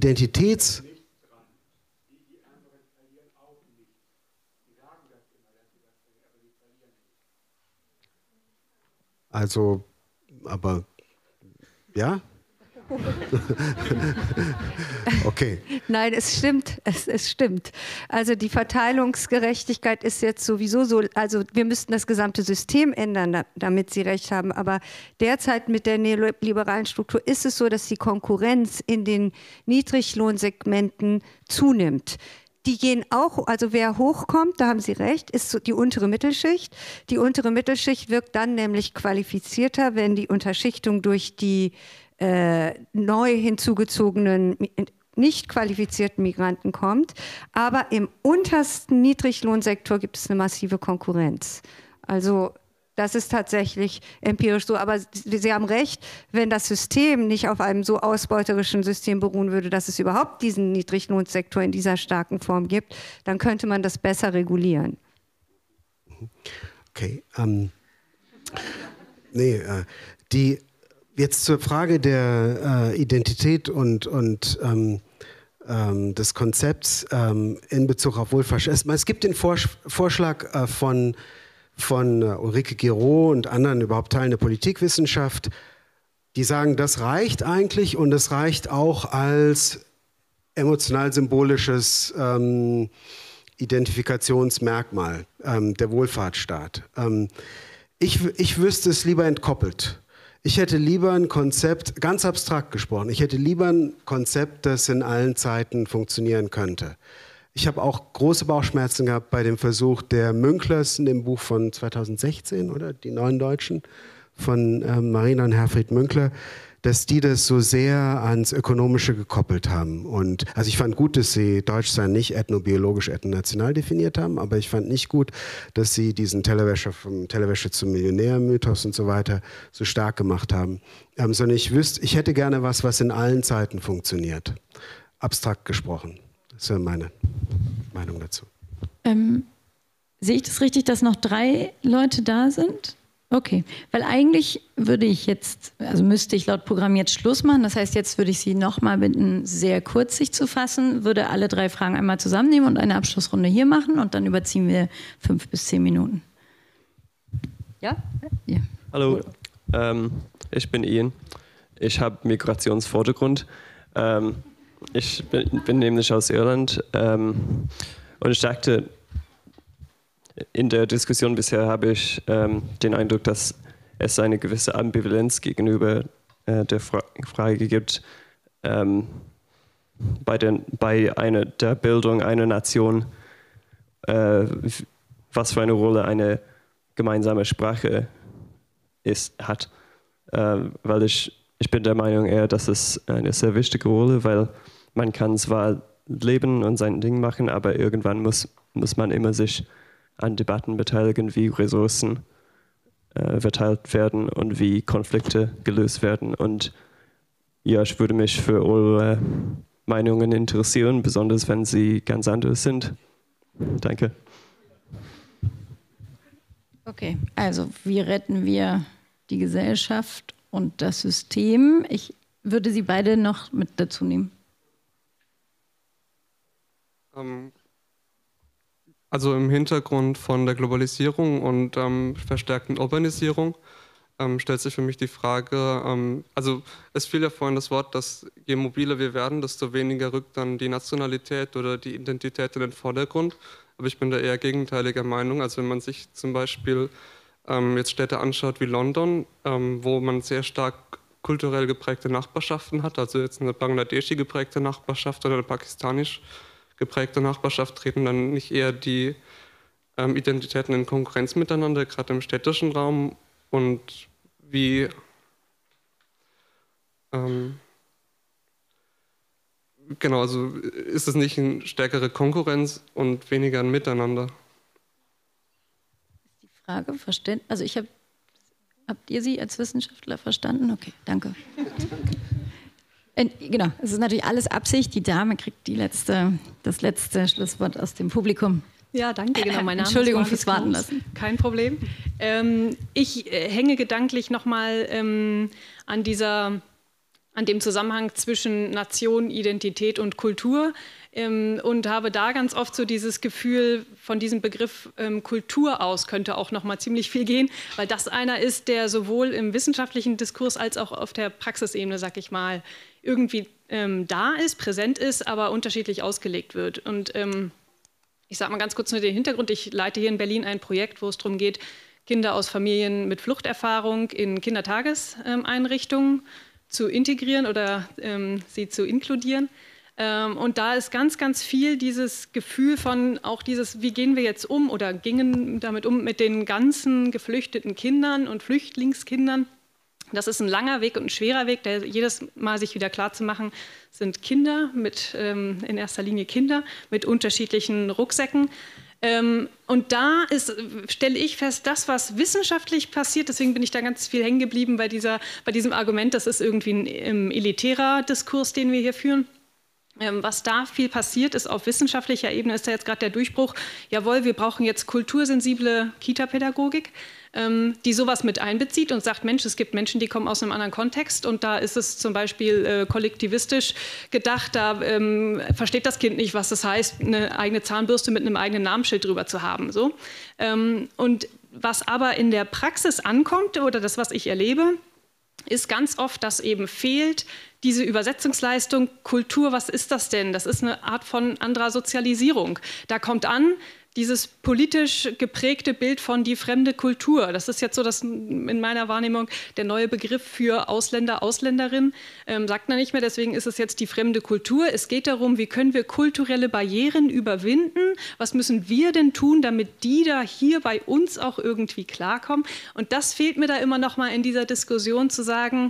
Also, aber ja? Okay. Nein, es stimmt. Es stimmt. Also die Verteilungsgerechtigkeit ist jetzt sowieso so, also wir müssten das gesamte System ändern, damit Sie recht haben. Aber derzeit mit der neoliberalen Struktur ist es so, dass die Konkurrenz in den Niedriglohnsegmenten zunimmt. Die gehen auch, also wer hochkommt, da haben Sie recht, ist so die untere Mittelschicht. Die untere Mittelschicht wirkt dann nämlich qualifizierter, wenn die Unterschichtung durch die neu hinzugezogenen, nicht qualifizierten Migranten kommt. Aber im untersten Niedriglohnsektor gibt es eine massive Konkurrenz. Also das ist tatsächlich empirisch so. Aber Sie haben recht, wenn das System nicht auf einem so ausbeuterischen System beruhen würde, dass es überhaupt diesen Niedriglohnsektor in dieser starken Form gibt, dann könnte man das besser regulieren. Okay. Jetzt zur Frage der Identität und des Konzepts in Bezug auf Wohlfahrt. Es gibt den Vorschlag von Ulrike Giraud und anderen überhaupt Teilen der Politikwissenschaft, die sagen, das reicht eigentlich und es reicht auch als emotional-symbolisches Identifikationsmerkmal der Wohlfahrtsstaat. Ich wüsste es lieber entkoppelt. Ich hätte lieber ein Konzept, ganz abstrakt gesprochen, ich hätte lieber ein Konzept, das in allen Zeiten funktionieren könnte. Ich habe auch große Bauchschmerzen gehabt bei dem Versuch der Münklers in dem Buch von 2016, oder? Die Neuen Deutschen von Marina und Herfried Münkler, dass die das so sehr ans Ökonomische gekoppelt haben. Und also ich fand gut, dass sie Deutschsein nicht ethnobiologisch, ethnonational definiert haben, aber ich fand nicht gut, dass sie diesen Tellerwäscher vom Tellerwäscher zum Millionär-Mythos und so weiter so stark gemacht haben. Sondern ich hätte gerne was in allen Zeiten funktioniert. Abstrakt gesprochen. Das wäre meine Meinung dazu. Sehe ich das richtig, dass noch 3 Leute da sind? Okay, weil eigentlich müsste ich laut Programm jetzt Schluss machen. Das heißt, jetzt würde ich Sie nochmal bitten, sehr kurz sich zu fassen, würde alle 3 Fragen einmal zusammennehmen und eine Abschlussrunde hier machen und dann überziehen wir 5 bis 10 Minuten. Ja? Ja. Hallo, ich bin Ian. Ich habe Migrationsvordergrund. Ich bin nämlich aus Irland und ich dachte, in der Diskussion bisher habe ich den Eindruck, dass es eine gewisse Ambivalenz gegenüber der Frage gibt, bei der Bildung einer Nation, was für eine Rolle eine gemeinsame Sprache hat. Weil ich bin der Meinung eher, dass es eine sehr wichtige Rolle, weil man kann zwar leben und sein Ding machen, aber irgendwann muss man immer sich an Debatten beteiligen, wie Ressourcen verteilt werden und wie Konflikte gelöst werden. Und ja, ich würde mich für eure Meinungen interessieren, besonders wenn sie ganz anders sind. Danke. Okay, also wie retten wir die Gesellschaft und das System? Ich würde Sie beide noch mit dazu nehmen. Also im Hintergrund von der Globalisierung und verstärkten Urbanisierung stellt sich für mich die Frage, also es fiel ja vorhin das Wort, dass je mobiler wir werden, desto weniger rückt dann die Nationalität oder die Identität in den Vordergrund. Aber ich bin da eher gegenteiliger Meinung. Also wenn man sich zum Beispiel jetzt Städte anschaut wie London, wo man sehr stark kulturell geprägte Nachbarschaften hat, also jetzt eine bangladeschi geprägte Nachbarschaft oder eine pakistanisch geprägte Nachbarschaft, treten dann nicht eher die Identitäten in Konkurrenz miteinander, gerade im städtischen Raum? Und wie genau, also ist es nicht eine stärkere Konkurrenz und weniger ein Miteinander? Die Frage verständlich. Also habt ihr sie als Wissenschaftler verstanden? Okay, danke. Genau, es ist natürlich alles Absicht. Die Dame kriegt das letzte Schlusswort aus dem Publikum. Ja, danke. Genau, mein Name Entschuldigung ist fürs Warten lassen. Kein Problem. Ich hänge gedanklich nochmal an an dem Zusammenhang zwischen Nation, Identität und Kultur und habe da ganz oft so dieses Gefühl von diesem Begriff Kultur aus könnte auch noch mal ziemlich viel gehen, weil das einer ist, der sowohl im wissenschaftlichen Diskurs als auch auf der Praxisebene, sag ich mal, irgendwie da ist, präsent ist, aber unterschiedlich ausgelegt wird. Und ich sage mal ganz kurz nur den Hintergrund. Ich leite hier in Berlin ein Projekt, wo es darum geht, Kinder aus Familien mit Fluchterfahrung in Kindertageseinrichtungen zu integrieren oder sie zu inkludieren. Und da ist ganz, ganz viel dieses Gefühl von auch dieses, wie gehen wir jetzt um oder gingen damit um mit den ganzen geflüchteten Kindern und Flüchtlingskindern. Das ist ein langer Weg und ein schwerer Weg, der jedes Mal sich wieder klar zu machen, sind Kinder, in erster Linie Kinder mit unterschiedlichen Rucksäcken. Und da stelle ich fest, das, was wissenschaftlich passiert, deswegen bin ich da ganz viel hängen geblieben bei diesem Argument, das ist irgendwie ein elitärer Diskurs, den wir hier führen. Was da viel passiert ist auf wissenschaftlicher Ebene, ist da jetzt gerade der Durchbruch, jawohl, wir brauchen jetzt kultursensible Kita-Pädagogik, die sowas mit einbezieht und sagt, Mensch, es gibt Menschen, die kommen aus einem anderen Kontext und da ist es zum Beispiel kollektivistisch gedacht, da versteht das Kind nicht, was das heißt, eine eigene Zahnbürste mit einem eigenen Namensschild drüber zu haben. So. Und was aber in der Praxis ankommt oder das, was ich erlebe, ist ganz oft, dass eben fehlt diese Übersetzungsleistung, Kultur, was ist das denn? Das ist eine Art von anderer Sozialisierung. Da kommt an, dieses politisch geprägte Bild von die fremde Kultur. Das ist jetzt so, dass in meiner Wahrnehmung der neue Begriff für Ausländer, Ausländerin, sagt man nicht mehr, deswegen ist es jetzt die fremde Kultur. Es geht darum, wie können wir kulturelle Barrieren überwinden? Was müssen wir denn tun, damit die da hier bei uns auch irgendwie klarkommen? Und das fehlt mir da immer noch mal in dieser Diskussion zu sagen,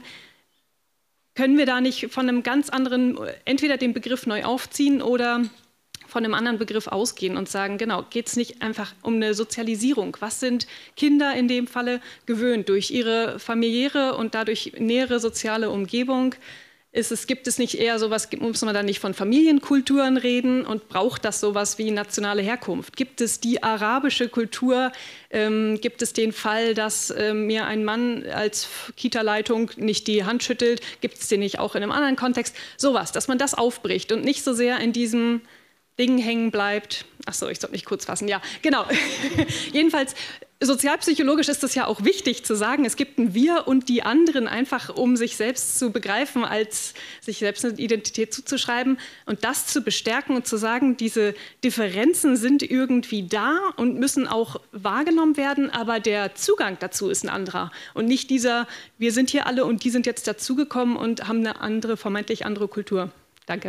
können wir da nicht von einem ganz anderen, entweder den Begriff neu aufziehen oder von einem anderen Begriff ausgehen und sagen, genau, geht es nicht einfach um eine Sozialisierung? Was sind Kinder in dem Falle gewöhnt durch ihre familiäre und dadurch nähere soziale Umgebung? Gibt es nicht eher sowas, muss man da nicht von Familienkulturen reden und braucht das sowas wie nationale Herkunft? Gibt es die arabische Kultur? Gibt es den Fall, dass mir ein Mann als Kita-Leitung nicht die Hand schüttelt? Gibt es den nicht auch in einem anderen Kontext? Sowas, dass man das aufbricht und nicht so sehr in diesem Ding hängen bleibt. Achso, ich sollte mich kurz fassen. Ja, genau. Jedenfalls, sozialpsychologisch ist es ja auch wichtig zu sagen, es gibt ein Wir und die anderen, einfach um sich selbst zu begreifen, als sich selbst eine Identität zuzuschreiben und das zu bestärken und zu sagen, diese Differenzen sind irgendwie da und müssen auch wahrgenommen werden, aber der Zugang dazu ist ein anderer und nicht dieser, wir sind hier alle und die sind jetzt dazugekommen und haben eine andere, vermeintlich andere Kultur. Danke.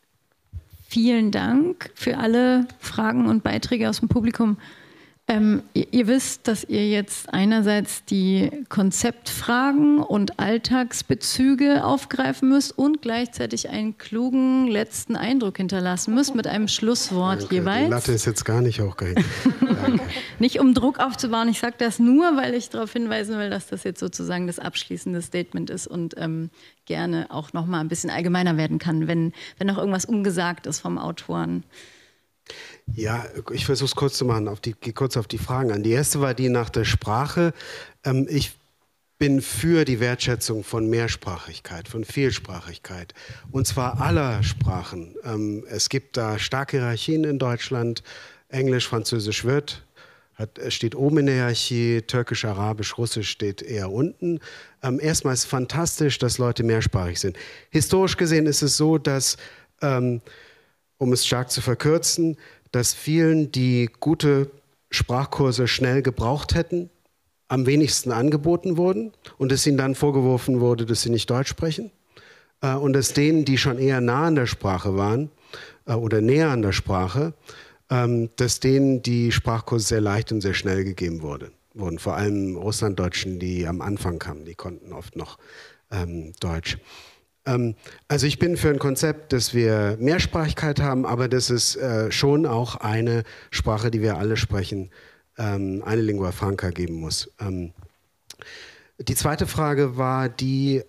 Vielen Dank für alle Fragen und Beiträge aus dem Publikum. Ihr wisst, dass ihr jetzt einerseits die Konzeptfragen und Alltagsbezüge aufgreifen müsst und gleichzeitig einen klugen letzten Eindruck hinterlassen müsst mit einem Schlusswort jeweils. Die Latte ist jetzt gar nicht hochgehängt. Nicht um Druck aufzubauen, ich sage das nur, weil ich darauf hinweisen will, dass das jetzt sozusagen das abschließende Statement ist und gerne auch noch mal ein bisschen allgemeiner werden kann, wenn noch irgendwas ungesagt ist vom Autoren. Ja, ich versuche es kurz zu machen, kurz auf die Fragen an. Die erste war die nach der Sprache. Ich bin für die Wertschätzung von Mehrsprachigkeit, von Vielsprachigkeit. Und zwar aller Sprachen. Es gibt da starke Hierarchien in Deutschland. Englisch, Französisch steht oben in der Hierarchie, Türkisch, Arabisch, Russisch steht eher unten. Erstmal ist es fantastisch, dass Leute mehrsprachig sind. Historisch gesehen ist es so, dass, um es stark zu verkürzen, dass vielen, die gute Sprachkurse schnell gebraucht hätten, am wenigsten angeboten wurden und es ihnen dann vorgeworfen wurde, dass sie nicht Deutsch sprechen. Und dass denen, die schon eher nah an der Sprache waren oder näher an der Sprache, dass denen die Sprachkurse sehr leicht und sehr schnell gegeben wurden. Vor allem Russlanddeutschen, die am Anfang kamen, die konnten oft noch Deutsch. Also ich bin für ein Konzept, dass wir Mehrsprachigkeit haben, aber dass es schon auch eine Sprache, die wir alle sprechen, eine Lingua Franca geben muss. Die zweite Frage war die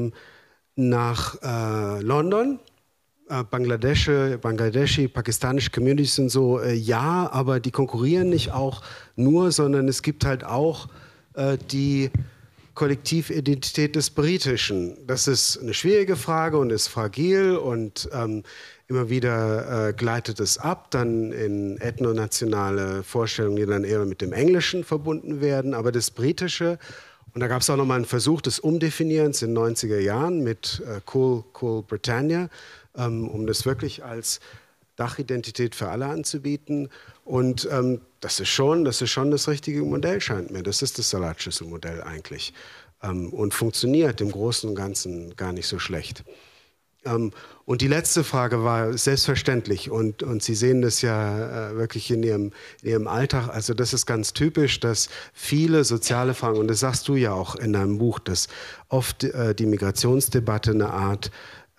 nach London. Bangladeschi, pakistanische Communities sind so, ja, aber die konkurrieren nicht auch nur, sondern es gibt halt auch die Kollektividentität des Britischen? Das ist eine schwierige Frage und ist fragil und immer wieder gleitet es ab, dann in ethnonationale Vorstellungen, die dann eher mit dem Englischen verbunden werden. Aber das Britische, und da gab es auch nochmal einen Versuch des Umdefinierens in den 90er Jahren mit Cool Britannia, um das wirklich als Dachidentität für alle anzubieten. Und das ist schon das richtige Modell, scheint mir. Das ist das Salatschüsselmodell eigentlich. Und funktioniert im Großen und Ganzen gar nicht so schlecht. Und die letzte Frage war selbstverständlich. Und Sie sehen das ja wirklich in Ihrem Alltag. Also das ist ganz typisch, dass viele soziale Fragen, und das sagst du ja auch in deinem Buch, dass oft die Migrationsdebatte eine Art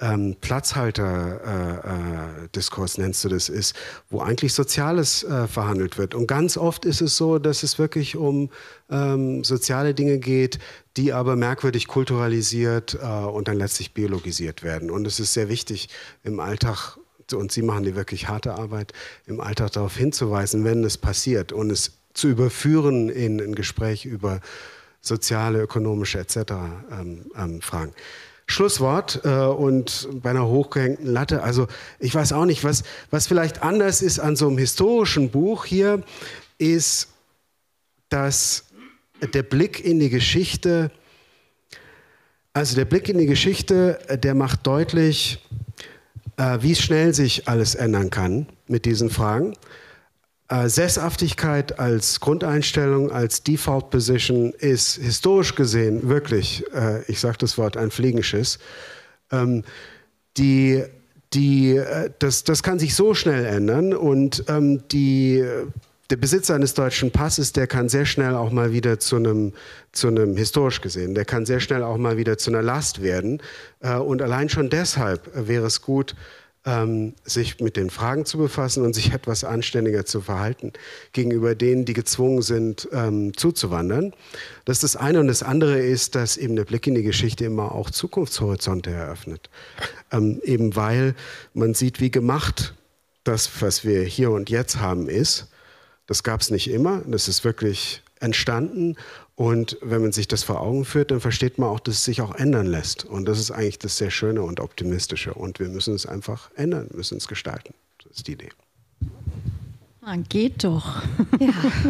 Platzhalter-Diskurs, nennst du das, ist, wo eigentlich Soziales verhandelt wird. Und ganz oft ist es so, dass es wirklich um soziale Dinge geht, die aber merkwürdig kulturalisiert und dann letztlich biologisiert werden. Und es ist sehr wichtig im Alltag, und Sie machen die wirklich harte Arbeit, im Alltag darauf hinzuweisen, wenn es passiert und es zu überführen in ein Gespräch über soziale, ökonomische etc. Fragen. Schlusswort und bei einer hochgehängten Latte. Also ich weiß auch nicht, was vielleicht anders ist an so einem historischen Buch hier, ist, dass der Blick in die Geschichte, der macht deutlich, wie schnell sich alles ändern kann mit diesen Fragen. Sesshaftigkeit als Grundeinstellung, als Default Position ist historisch gesehen wirklich, ich sage das Wort, ein Fliegenschiss. Das kann sich so schnell ändern und der Besitzer eines deutschen Passes, der kann sehr schnell auch mal wieder zu einem historisch gesehen, der kann sehr schnell auch mal wieder zu einer Last werden. Und allein schon deshalb wäre es gut, sich mit den Fragen zu befassen und sich etwas anständiger zu verhalten gegenüber denen, die gezwungen sind, zuzuwandern. Das ist das eine. Und das andere ist, dass eben der Blick in die Geschichte immer auch Zukunftshorizonte eröffnet. Eben weil man sieht, wie gemacht das, was wir hier und jetzt haben, ist. Das gab es nicht immer. Das ist wirklich entstanden. Und wenn man sich das vor Augen führt, dann versteht man auch, dass es sich auch ändern lässt. Und das ist eigentlich das sehr Schöne und Optimistische. Und wir müssen es einfach ändern, müssen es gestalten. Das ist die Idee. Geht doch. Ja.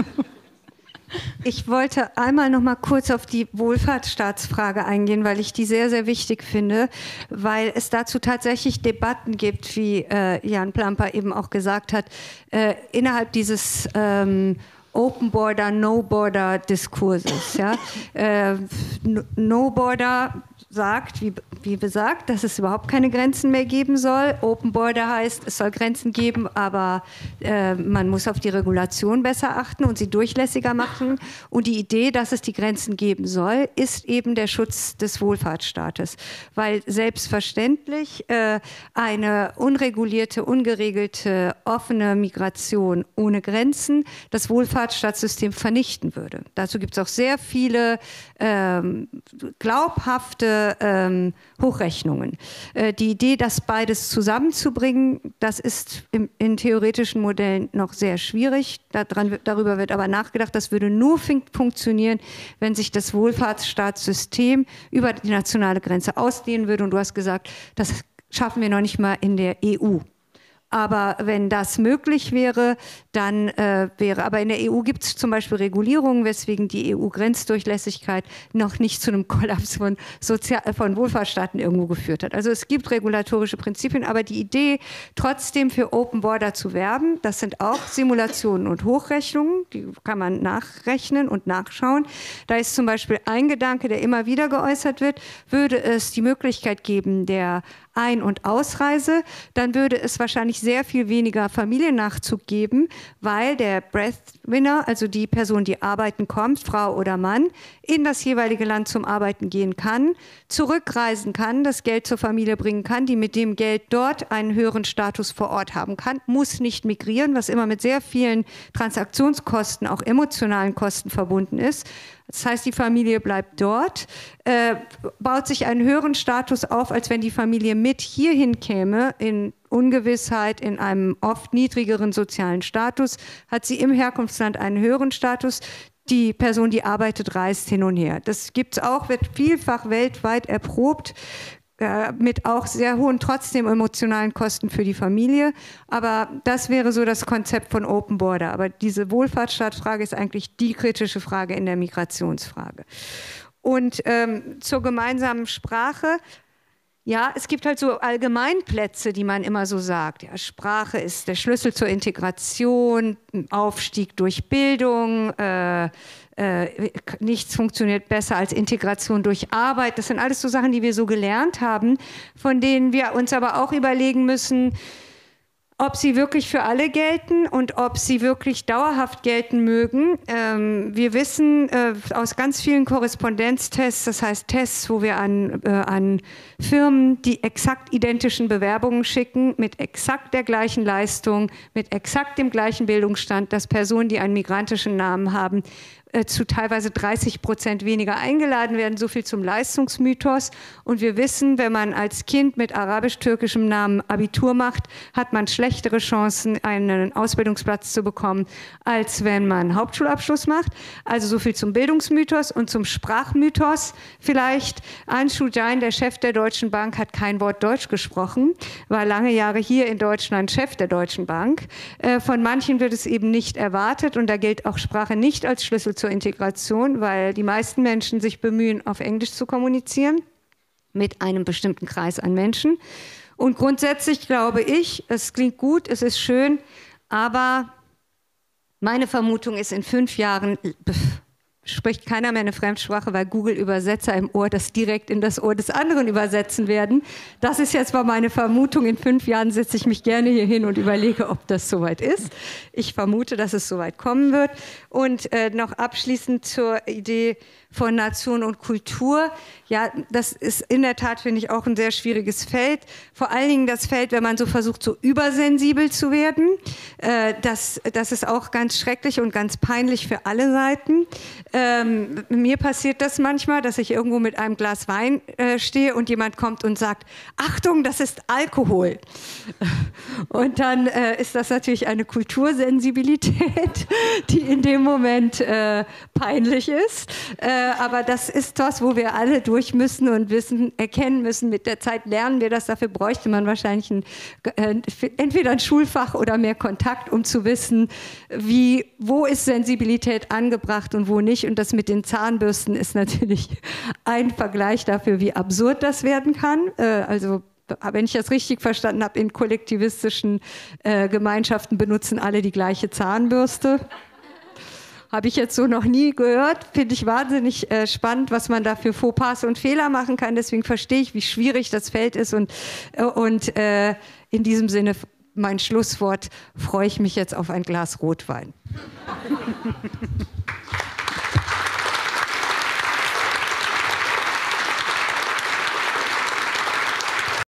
Ich wollte einmal noch mal kurz auf die Wohlfahrtsstaatsfrage eingehen, weil ich die sehr, sehr wichtig finde, weil es dazu tatsächlich Debatten gibt, wie Jan Plamper eben auch gesagt hat, innerhalb dieses Open Border, No Border Diskurses. Ja? No Border sagt, wie besagt, dass es überhaupt keine Grenzen mehr geben soll. Open Border heißt, es soll Grenzen geben, aber man muss auf die Regulation besser achten und sie durchlässiger machen. Und die Idee, dass es die Grenzen geben soll, ist eben der Schutz des Wohlfahrtsstaates. Weil selbstverständlich eine unregulierte, ungeregelte, offene Migration ohne Grenzen das Wohlfahrtsstaatssystem vernichten würde. Dazu gibt es auch sehr viele glaubhafte Hochrechnungen. Die Idee, das beides zusammenzubringen, das ist in theoretischen Modellen noch sehr schwierig. Darüber wird aber nachgedacht. Das würde nur funktionieren, wenn sich das Wohlfahrtsstaatssystem über die nationale Grenze ausdehnen würde. Und du hast gesagt, das schaffen wir noch nicht mal in der EU. Aber wenn das möglich wäre, dann aber in der EU gibt es zum Beispiel Regulierungen, weswegen die EU-Grenzdurchlässigkeit noch nicht zu einem Kollaps von Wohlfahrtsstaaten irgendwo geführt hat. Also es gibt regulatorische Prinzipien, aber die Idee, trotzdem für Open Border zu werben, das sind auch Simulationen und Hochrechnungen, die kann man nachrechnen und nachschauen. Da ist zum Beispiel ein Gedanke, der immer wieder geäußert wird, würde es die Möglichkeit geben, der Ein- und Ausreise, dann würde es wahrscheinlich sehr viel weniger Familiennachzug geben, weil der Breadwinner, also die Person, die arbeiten kommt, Frau oder Mann, in das jeweilige Land zum Arbeiten gehen kann, zurückreisen kann, das Geld zur Familie bringen kann, die mit dem Geld dort einen höheren Status vor Ort haben kann, muss nicht migrieren, was immer mit sehr vielen Transaktionskosten, auch emotionalen Kosten verbunden ist. Das heißt, die Familie bleibt dort, baut sich einen höheren Status auf, als wenn die Familie mit hierhin käme, in Ungewissheit, in einem oft niedrigeren sozialen Status, hat sie im Herkunftsland einen höheren Status. die Person, die arbeitet, reist hin und her. Das gibt es auch, wird vielfach weltweit erprobt, mit auch sehr hohen, trotzdem emotionalen Kosten für die Familie. Aber das wäre so das Konzept von Open Border. Aber diese Wohlfahrtsstaatfrage ist eigentlich die kritische Frage in der Migrationsfrage. Und zur gemeinsamen Sprache. Ja, es gibt halt so Allgemeinplätze, die man immer so sagt. Ja, Sprache ist der Schlüssel zur Integration, Aufstieg durch Bildung, nichts funktioniert besser als Integration durch Arbeit. Das sind alles so Sachen, die wir so gelernt haben, von denen wir uns aber auch überlegen müssen, ob sie wirklich für alle gelten und ob sie wirklich dauerhaft gelten mögen. Wir wissen aus ganz vielen Korrespondenztests, das heißt Tests, wo wir an Firmen die exakt identischen Bewerbungen schicken, mit exakt der gleichen Leistung, mit exakt dem gleichen Bildungsstand, dass Personen, die einen migrantischen Namen haben, zu teilweise 30% weniger eingeladen werden, so viel zum Leistungsmythos. Und wir wissen, wenn man als Kind mit arabisch-türkischem Namen Abitur macht, hat man schlechtere Chancen, einen Ausbildungsplatz zu bekommen, als wenn man Hauptschulabschluss macht. Also so viel zum Bildungsmythos und zum Sprachmythos. Vielleicht Anshu Jain, der Chef der Deutschen Bank, hat kein Wort Deutsch gesprochen, war lange Jahre hier in Deutschland Chef der Deutschen Bank. Von manchen wird es eben nicht erwartet und da gilt auch Sprache nicht als Schlüssel zur Integration, weil die meisten Menschen sich bemühen, auf Englisch zu kommunizieren mit einem bestimmten Kreis an Menschen. Und grundsätzlich glaube ich, es klingt gut, es ist schön, aber meine Vermutung ist, in 5 Jahren spricht keiner mehr eine Fremdsprache, weil Google-Übersetzer im Ohr das direkt in das Ohr des anderen übersetzen werden. Das ist jetzt mal meine Vermutung. In 5 Jahren setze ich mich gerne hier hin und überlege, ob das soweit ist. Ich vermute, dass es soweit kommen wird. Und noch abschließend zur Idee von Nation und Kultur. Ja, das ist in der Tat, finde ich, auch ein sehr schwieriges Feld. Vor allen Dingen das Feld, wenn man so versucht, so übersensibel zu werden. Das ist auch ganz schrecklich und ganz peinlich für alle Seiten. Mir passiert das manchmal, dass ich irgendwo mit einem Glas Wein stehe und jemand kommt und sagt, Achtung, das ist Alkohol. Und dann ist das natürlich eine Kultursensibilität, die in dem Moment peinlich ist. Aber das ist was, wo wir alle durch müssen und erkennen müssen. Mit der Zeit lernen wir das. Dafür bräuchte man wahrscheinlich entweder ein Schulfach oder mehr Kontakt, um zu wissen, wo ist Sensibilität angebracht und wo nicht. Und das mit den Zahnbürsten ist natürlich ein Vergleich dafür, wie absurd das werden kann. Also wenn ich das richtig verstanden habe, in kollektivistischen Gemeinschaften benutzen alle die gleiche Zahnbürste. Habe ich jetzt so noch nie gehört. Finde ich wahnsinnig spannend, was man da für Fauxpas und Fehler machen kann. Deswegen verstehe ich, wie schwierig das Feld ist. Und in diesem Sinne, mein Schlusswort, freue ich mich jetzt auf ein Glas Rotwein.